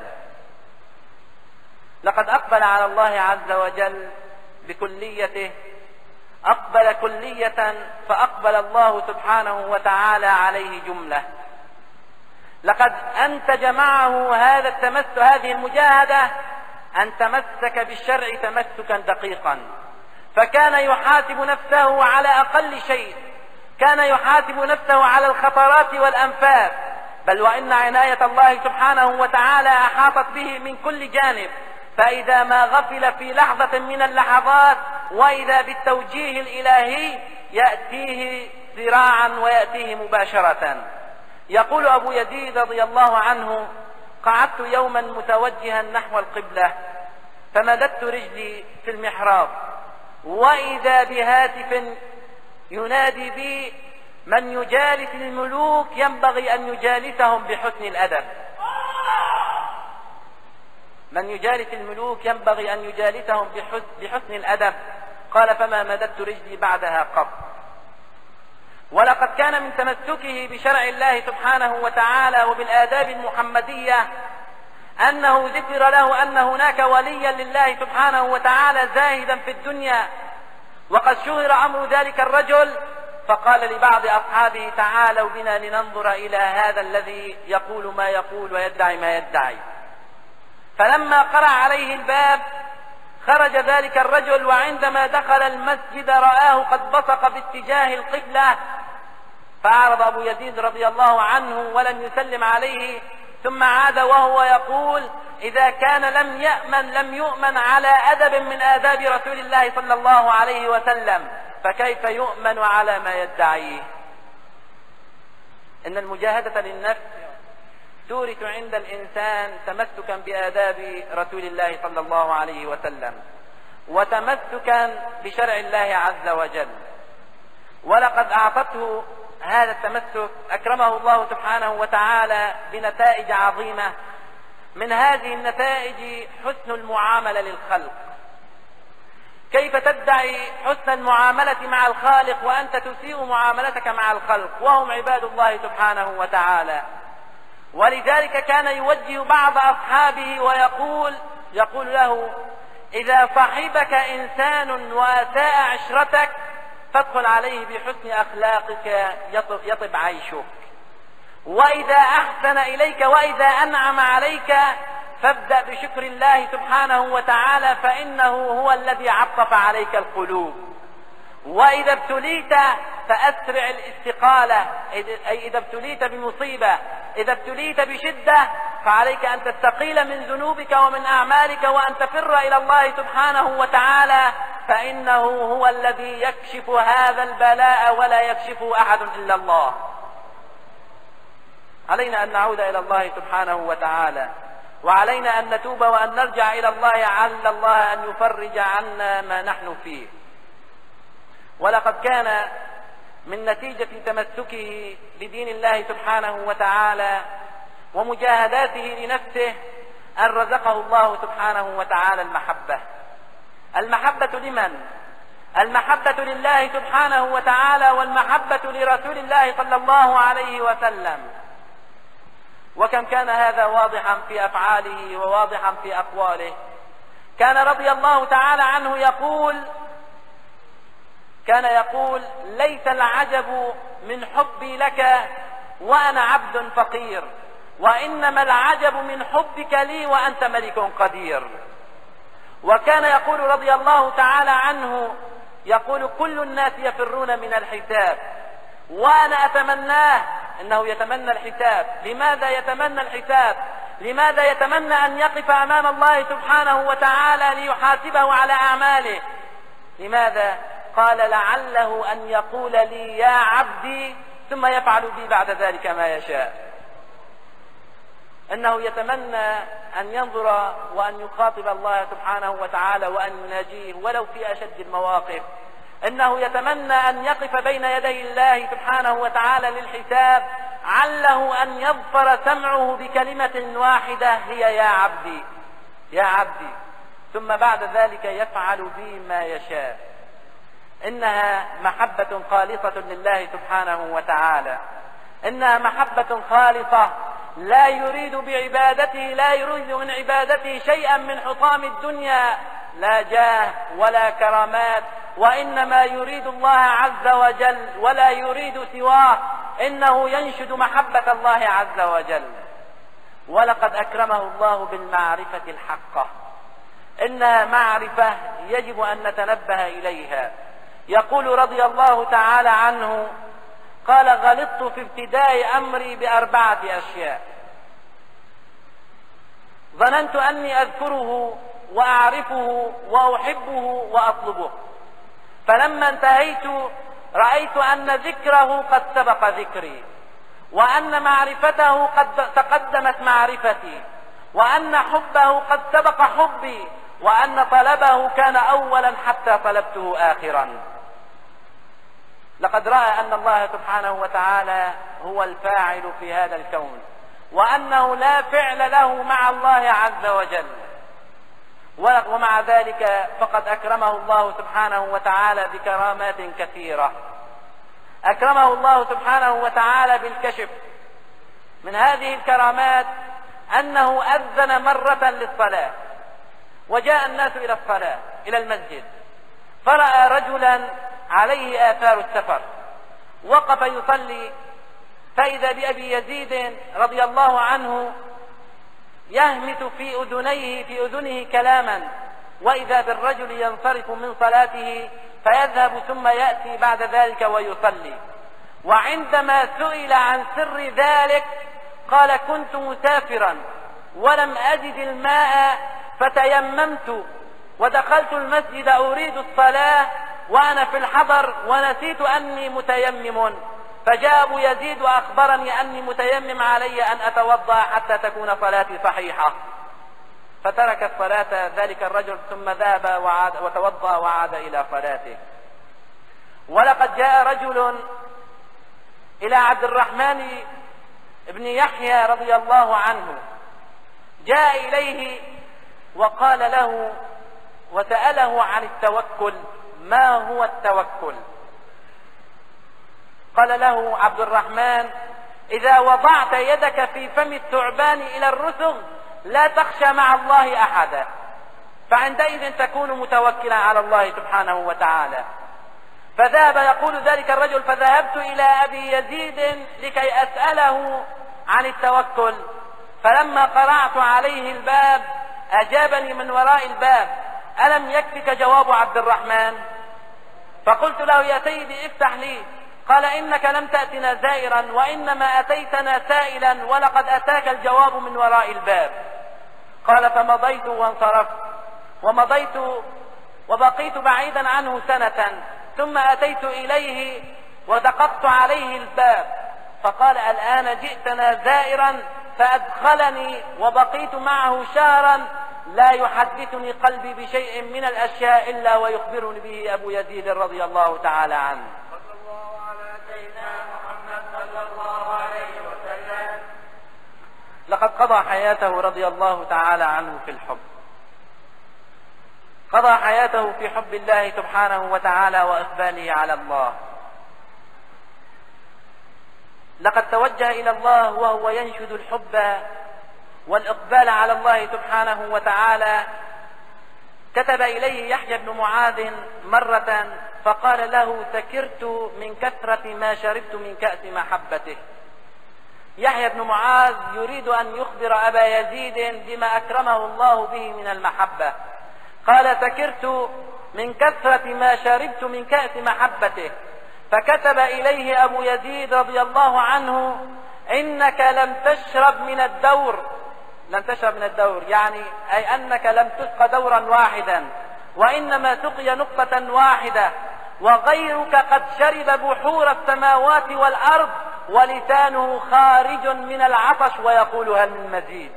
لقد أقبل على الله عز وجل بكليته، أقبل كلية فأقبل الله سبحانه وتعالى عليه جملة. لقد أنتج معه هذا التمسك، هذه المجاهدة، أن تمسك بالشرع تمسكا دقيقا، فكان يحاسب نفسه على أقل شيء، كان يحاسب نفسه على الخطرات والأنفاس، بل وإن عناية الله سبحانه وتعالى أحاطت به من كل جانب، فإذا ما غفل في لحظة من اللحظات وإذا بالتوجيه الإلهي يأتيه سراعا ويأتيه مباشرة. يقول أبو يزيد رضي الله عنه: قعدت يوما متوجها نحو القبلة فمددت رجلي في المحراب، وإذا بهاتف ينادي بي: من يجالس الملوك ينبغي أن يجالسهم بحسن الأدب، من يجالس الملوك ينبغي أن يجالسهم بحسن الأدب. قال: فما مددت رجلي بعدها قط. ولقد كان من تمسكه بشرع الله سبحانه وتعالى وبالآداب المحمدية أنه ذكر له أن هناك وليا لله سبحانه وتعالى زاهدا في الدنيا، وقد شهر أمر ذلك الرجل، فقال لبعض أصحابه: تعالوا بنا لننظر إلى هذا الذي يقول ما يقول ويدعي ما يدعي. فلما قرع عليه الباب خرج ذلك الرجل، وعندما دخل المسجد رآه قد بصق باتجاه القبلة، فأعرض أبو يزيد رضي الله عنه ولم يسلم عليه، ثم عاد وهو يقول: إذا كان لم يأمن لم يؤمن على أدب من آداب رسول الله صلى الله عليه وسلم، فكيف يؤمن على ما يدعيه؟ إن المجاهدة للنفس تورث عند الإنسان تمسكا بآداب رسول الله صلى الله عليه وسلم، وتمسكا بشرع الله عز وجل. ولقد أعطته هذا التمسك أكرمه الله سبحانه وتعالى بنتائج عظيمة. من هذه النتائج حسن المعاملة للخلق. كيف تدعي حسن المعاملة مع الخالق وأنت تسيء معاملتك مع الخلق وهم عباد الله سبحانه وتعالى؟ ولذلك كان يوجه بعض أصحابه ويقول يقول له: إذا صحبك إنسان وأساء عشرتك فادخل عليه بحسن أخلاقك يطب عيشك، وإذا أحسن إليك وإذا أنعم عليك فابدأ بشكر الله سبحانه وتعالى، فإنه هو الذي عطف عليك القلوب. وإذا ابتليت فأسرع الاستقالة، أي إذا ابتليت بمصيبة، إذا ابتليت بشدة فعليك أن تستقيل من ذنوبك ومن أعمالك وأن تفر إلى الله سبحانه وتعالى، فإنه هو الذي يكشف هذا البلاء ولا يكشفه أحد إلا الله. علينا أن نعود إلى الله سبحانه وتعالى، وعلينا أن نتوب وأن نرجع إلى الله عل الله أن يفرج عنا ما نحن فيه. ولقد كان من نتيجة تمسكه بدين الله سبحانه وتعالى ومجاهداته لنفسه أن رزقه الله سبحانه وتعالى المحبة. المحبة لمن؟ المحبة لله سبحانه وتعالى، والمحبة لرسول الله صلى الله عليه وسلم. وكم كان هذا واضحا في أفعاله وواضحا في أقواله. كان رضي الله تعالى عنه يقول كان يقول: ليس العجب من حبي لك وأنا عبد فقير، وإنما العجب من حبك لي وأنت ملك قدير. وكان يقول رضي الله تعالى عنه يقول: كل الناس يفرون من الحساب وأنا أتمناه. إنه يتمنى الحساب. لماذا يتمنى الحساب؟ لماذا يتمنى أن يقف أمام الله سبحانه وتعالى ليحاسبه على أعماله؟ لماذا؟ قال: لعله أن يقول لي يا عبدي ثم يفعل بي بعد ذلك ما يشاء. إنه يتمنى أن ينظر وأن يخاطب الله سبحانه وتعالى وأن يناجيه ولو في أشد المواقف. إنه يتمنى أن يقف بين يدي الله سبحانه وتعالى للحساب، عله أن يظفر سمعه بكلمة واحدة هي يا عبدي يا عبدي، ثم بعد ذلك يفعل بي ما يشاء. إنها محبة خالصة لله سبحانه وتعالى. إنها محبة خالصة، لا يريد بعبادته لا يريد من عبادته شيئا من حطام الدنيا، لا جاه ولا كرامات، وإنما يريد الله عز وجل ولا يريد سواه. إنه ينشد محبة الله عز وجل. ولقد أكرمه الله بالمعرفة الحقة. إنها معرفة يجب أن نتنبه إليها. يقول رضي الله تعالى عنه قال: غلطت في ابتداء أمري بأربعة أشياء. ظننت أني أذكره وأعرفه وأحبه وأطلبه، فلما انتهيت رأيت أن ذكره قد سبق ذكري، وأن معرفته قد تقدمت معرفتي، وأن حبه قد سبق حبي، وأن طلبه كان أولا حتى طلبته آخرا. لقد رأى أن الله سبحانه وتعالى هو الفاعل في هذا الكون، وأنه لا فعل له مع الله عز وجل. ومع ذلك فقد أكرمه الله سبحانه وتعالى بكرامات كثيرة. أكرمه الله سبحانه وتعالى بالكشف. من هذه الكرامات أنه أذن مرة للصلاة، وجاء الناس إلى الصلاة إلى المسجد، فرأى رجلا عليه آثار السفر، وقف يصلي، فإذا بأبي يزيد رضي الله عنه يهمس في أذنيه في أذنه كلاما، وإذا بالرجل ينصرف من صلاته فيذهب ثم يأتي بعد ذلك ويصلي. وعندما سئل عن سر ذلك قال: كنت مسافرا ولم أجد الماء فتيممت ودخلت المسجد أريد الصلاة، وأنا في الحضر ونسيت أني متيمم، فجاء أبو يزيد وأخبرني أني متيمم، علي أن أتوضأ حتى تكون صلاتي صحيحة. فترك الصلاة ذلك الرجل ثم ذهب وعاد وتوضأ وعاد إلى صلاته. ولقد جاء رجل إلى عبد الرحمن بن يحيى رضي الله عنه، جاء إليه وقال له وسأله عن التوكل، ما هو التوكل؟ قال له عبد الرحمن: إذا وضعت يدك في فم الثعبان إلى الرسغ لا تخشى مع الله أحدا، فعندئذ تكون متوكلا على الله سبحانه وتعالى. فذهب يقول ذلك الرجل، فذهبت إلى أبي يزيد لكي أسأله عن التوكل، فلما قرعت عليه الباب أجابني من وراء الباب: ألم يكفك جواب عبد الرحمن؟ فقلت له: يا سيدي افتح لي. قال: إنك لم تأتنا زائرا وإنما أتيتنا سائلا، ولقد أتاك الجواب من وراء الباب. قال: فمضيت وانصرفت، ومضيت وبقيت بعيدا عنه سنة، ثم أتيت إليه ودققت عليه الباب، فقال: الآن جئتنا زائرا، فأدخلني وبقيت معه شهرا، لا يحدثني قلبي بشيء من الأشياء إلا ويخبرني به أبو يزيد رضي الله تعالى عنه. صلى الله على سيدنا محمد صلى الله عليه وسلم. لقد قضى حياته رضي الله تعالى عنه في الحب، قضى حياته في حب الله سبحانه وتعالى وإقباله على الله. لقد توجه إلى الله وهو ينشد الحب والإقبال على الله سبحانه وتعالى. كتب إليه يحيى بن معاذ مرة فقال له: سكرت من كثرة ما شربت من كأس محبته. يحيى بن معاذ يريد أن يخبر أبا يزيد بما أكرمه الله به من المحبة. قال: سكرت من كثرة ما شربت من كأس محبته. فكتب إليه أبو يزيد رضي الله عنه: إنك لم تشرب من الدور، لم تشرب من الدور يعني أي أنك لم تسق دورا واحدا، وإنما سقي نقطة واحدة، وغيرك قد شرب بحور السماوات والأرض ولسانه خارج من العطش ويقول: هل من مزيد؟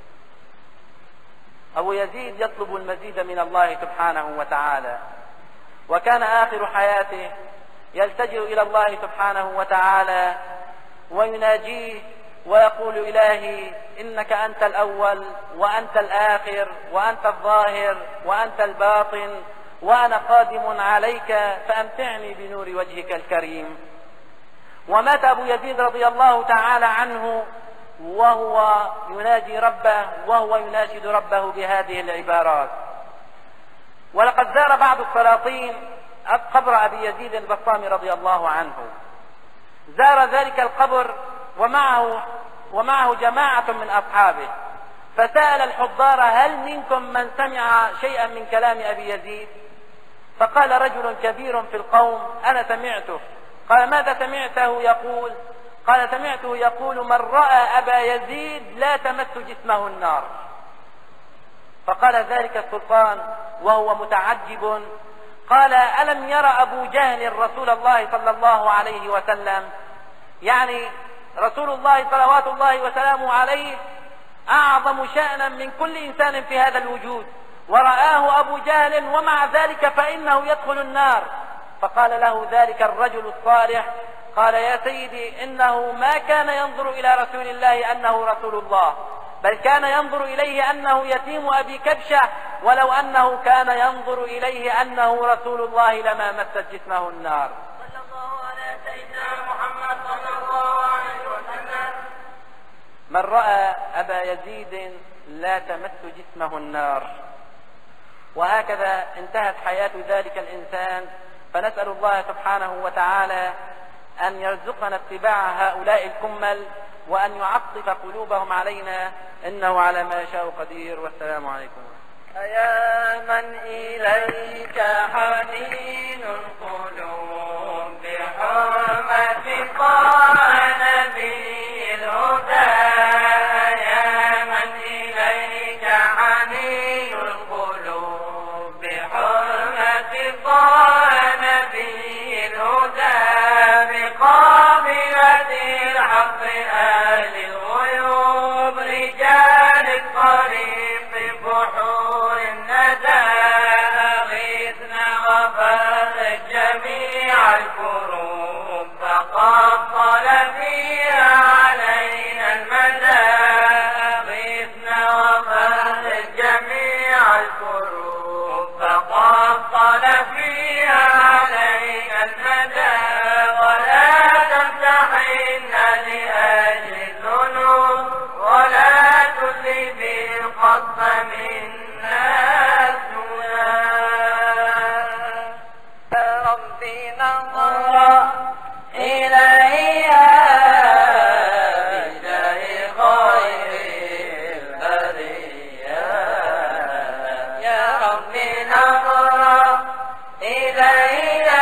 أبو يزيد يطلب المزيد من الله سبحانه وتعالى، وكان آخر حياته يلتجئ إلى الله سبحانه وتعالى ويناجيه ويقول: إلهي إنك أنت الأول وأنت الآخر وأنت الظاهر وأنت الباطن، وأنا قادم عليك فأمتعني بنور وجهك الكريم. ومات أبو يزيد رضي الله تعالى عنه وهو يناجي ربه وهو يناشد ربه بهذه العبارات. ولقد زار بعض السلاطين قبر أبي يزيد البسطامي رضي الله عنه، زار ذلك القبر ومعه ومعه جماعة من أصحابه، فسأل الحضار: هل منكم من سمع شيئا من كلام أبي يزيد؟ فقال رجل كبير في القوم: أنا سمعته. قال: ماذا سمعته يقول؟ قال: سمعته يقول: من رأى أبا يزيد لا تمس جسمه النار. فقال ذلك السلطان وهو متعجب: قال: ألم يرى أبو جهل رسول الله صلى الله عليه وسلم؟ يعني رسول الله صلوات الله وسلامه عليه أعظم شأنا من كل إنسان في هذا الوجود، ورآه أبو جهل ومع ذلك فإنه يدخل النار. فقال له ذلك الرجل الصالح: قال: يا سيدي، إنه ما كان ينظر إلى رسول الله أنه رسول الله، بل كان ينظر إليه أنه يتيم أبي كبشة، ولو أنه كان ينظر إليه أنه رسول الله لما مست جسمه النار. صلى الله على سيدنا محمد صلى الله عليه وسلم. من رأى أبا يزيد لا تمس جسمه النار. وهكذا انتهت حياة ذلك الإنسان، فنسأل الله سبحانه وتعالى أن يرزقنا اتباع هؤلاء الكمل وأن يعطف قلوبهم علينا، إنه على ما يشاء قدير. والسلام عليكم. يا من إليك حنين القلوب بحرمة طه نبي الهدى، يا من إليك حنين القلوب بحرمة طه منا لأجل الذنوب ولا تذهب القصد منا الدنا. يا ربي نظر إلي بجاه خير البرية. يا ربي نظر إلي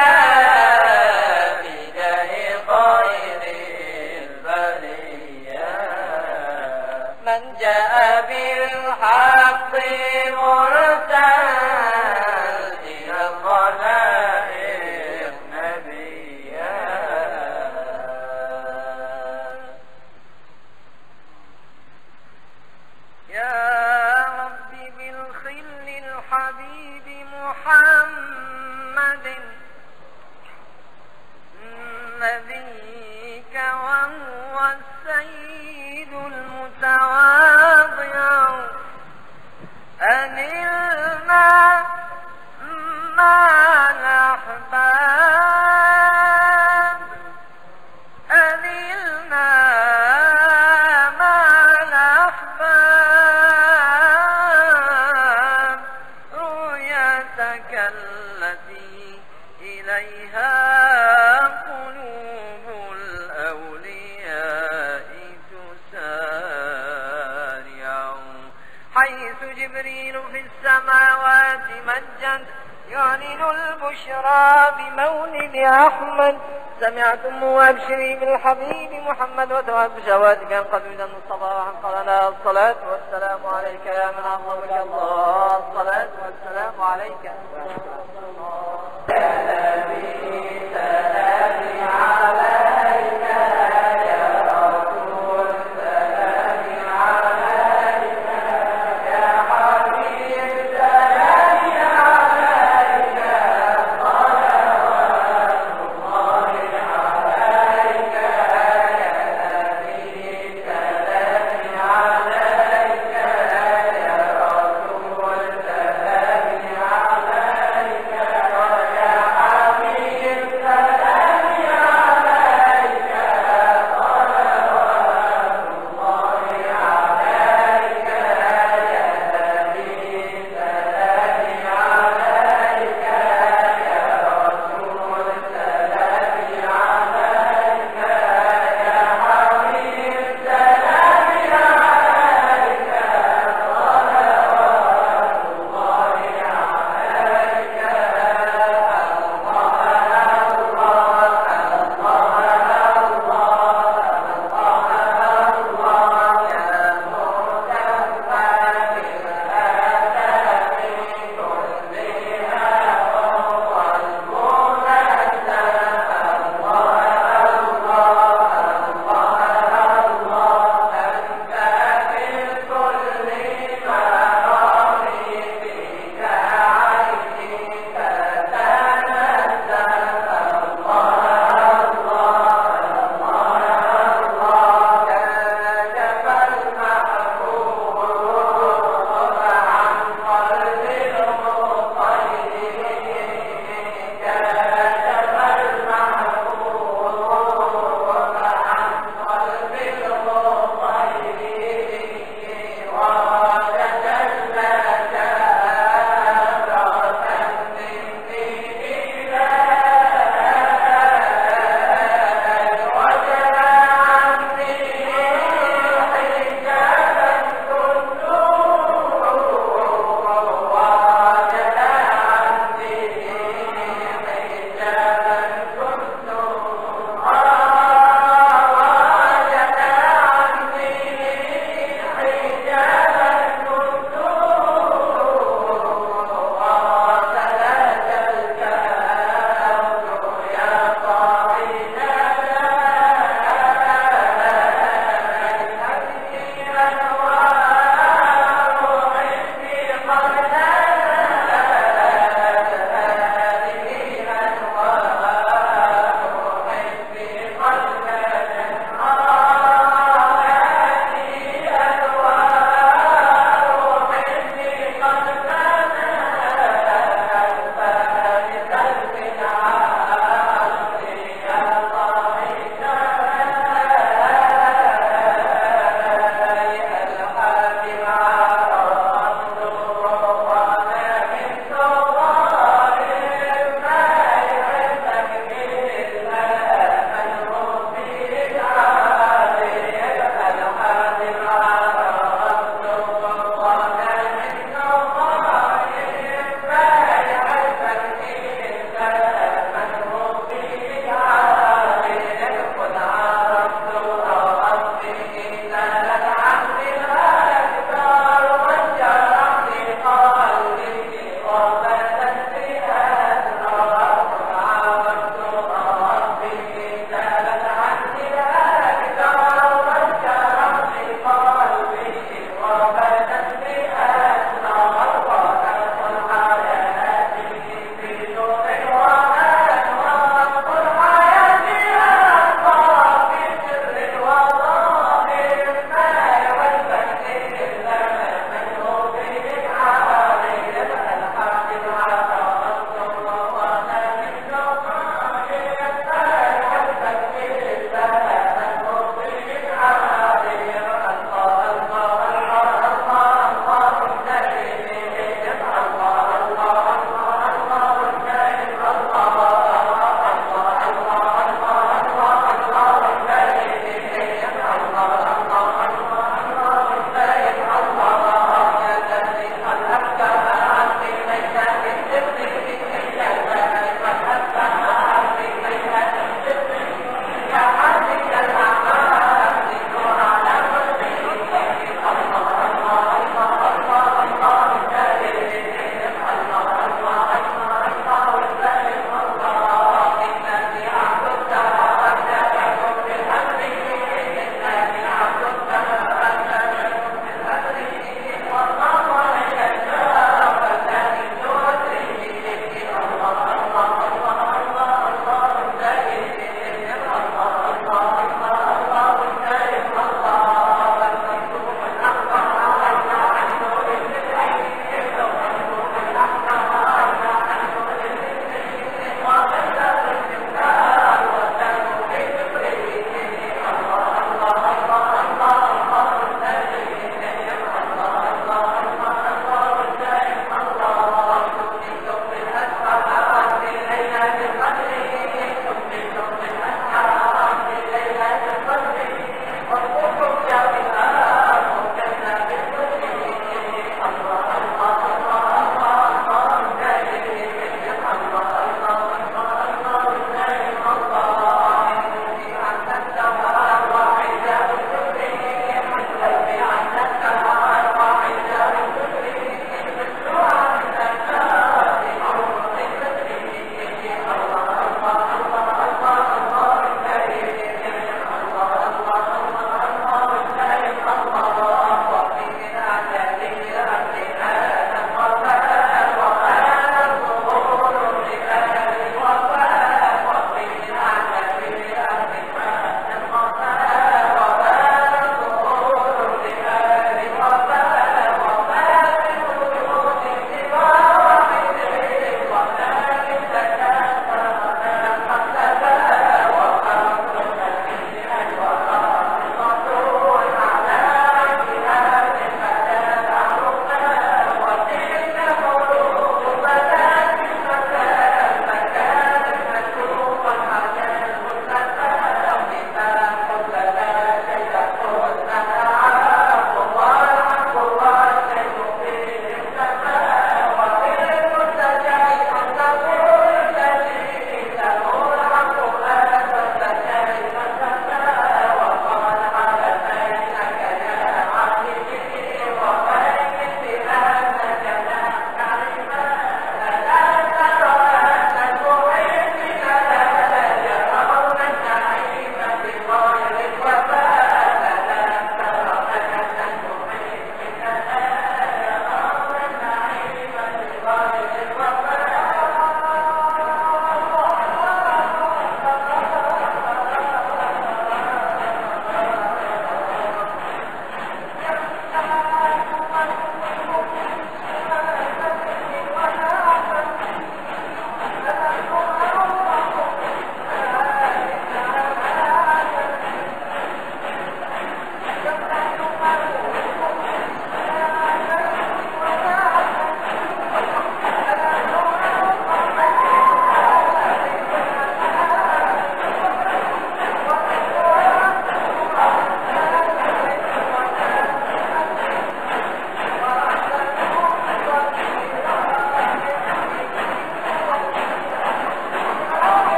بجاه خير البرية. من جاء بالحق مرسل إلى الخلائق نبيا. يا ربي بالخل الحبيب محمد نبيك وهو السيد المتواضع أنلنا مع الأحباب. أنلنا مع الأحباب رؤيتك التي إليها قلوب الأولياء تسارع. حيث جبريل في السماوات مجد يعلن البشرى بمولد أحمد. سمعتم وابشري بالحبيب محمد وتوهب بشهواتك أن قد وجد المصطفى وحق لنا الصلاة والسلام عليك يا من عظمك الله. الصلاة والسلام عليك يا يا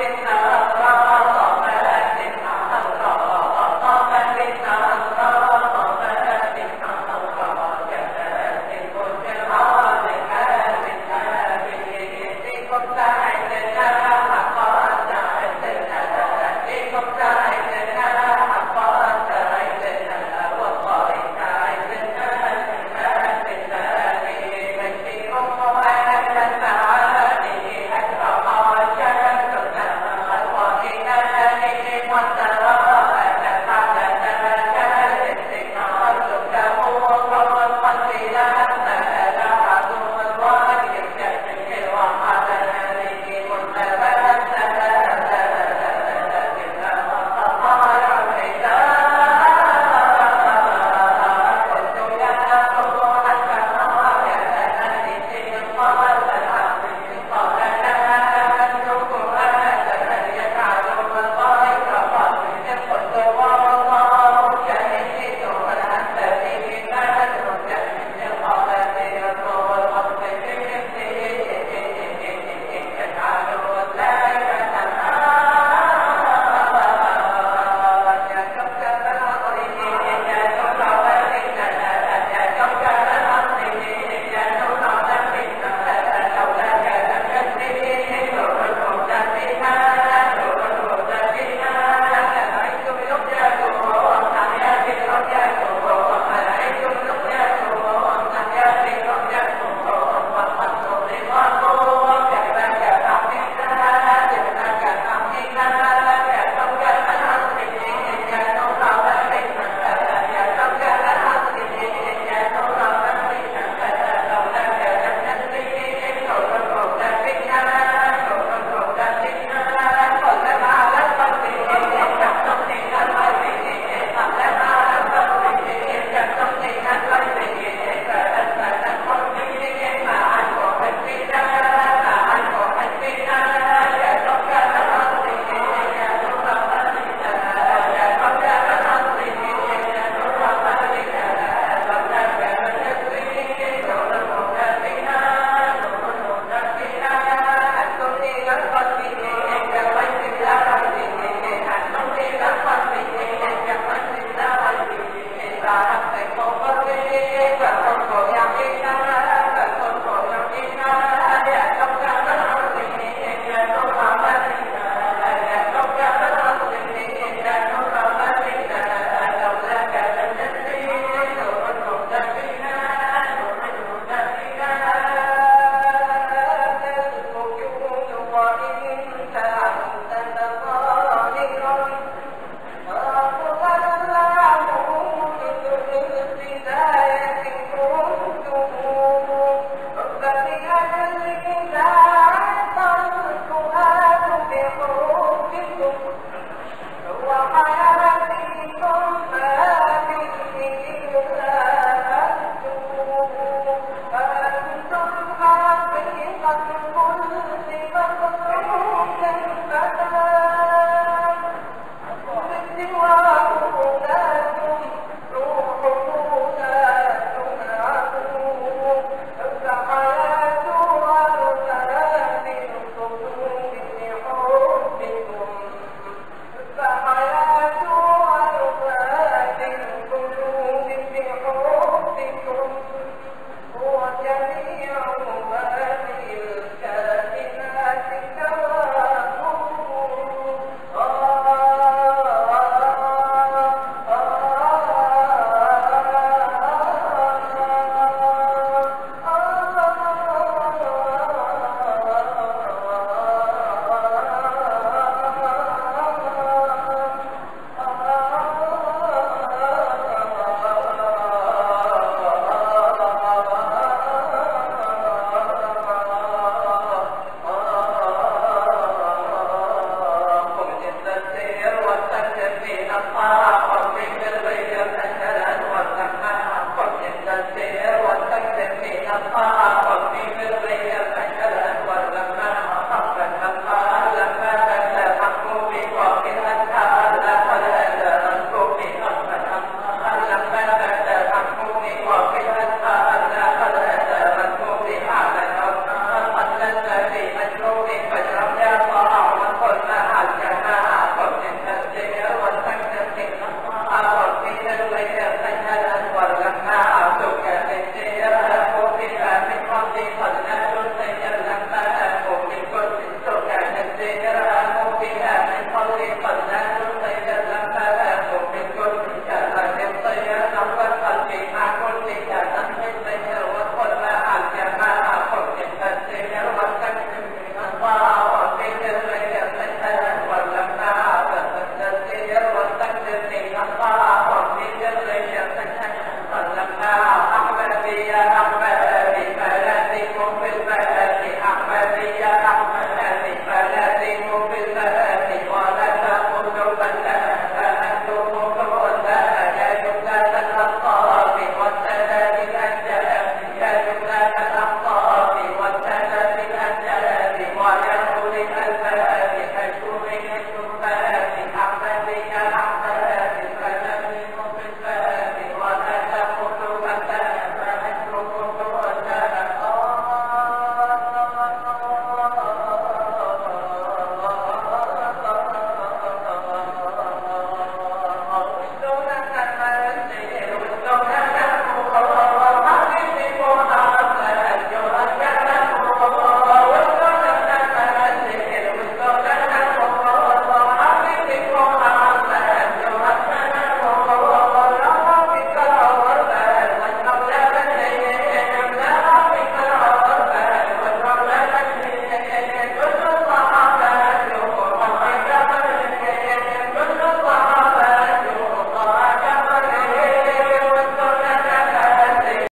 بها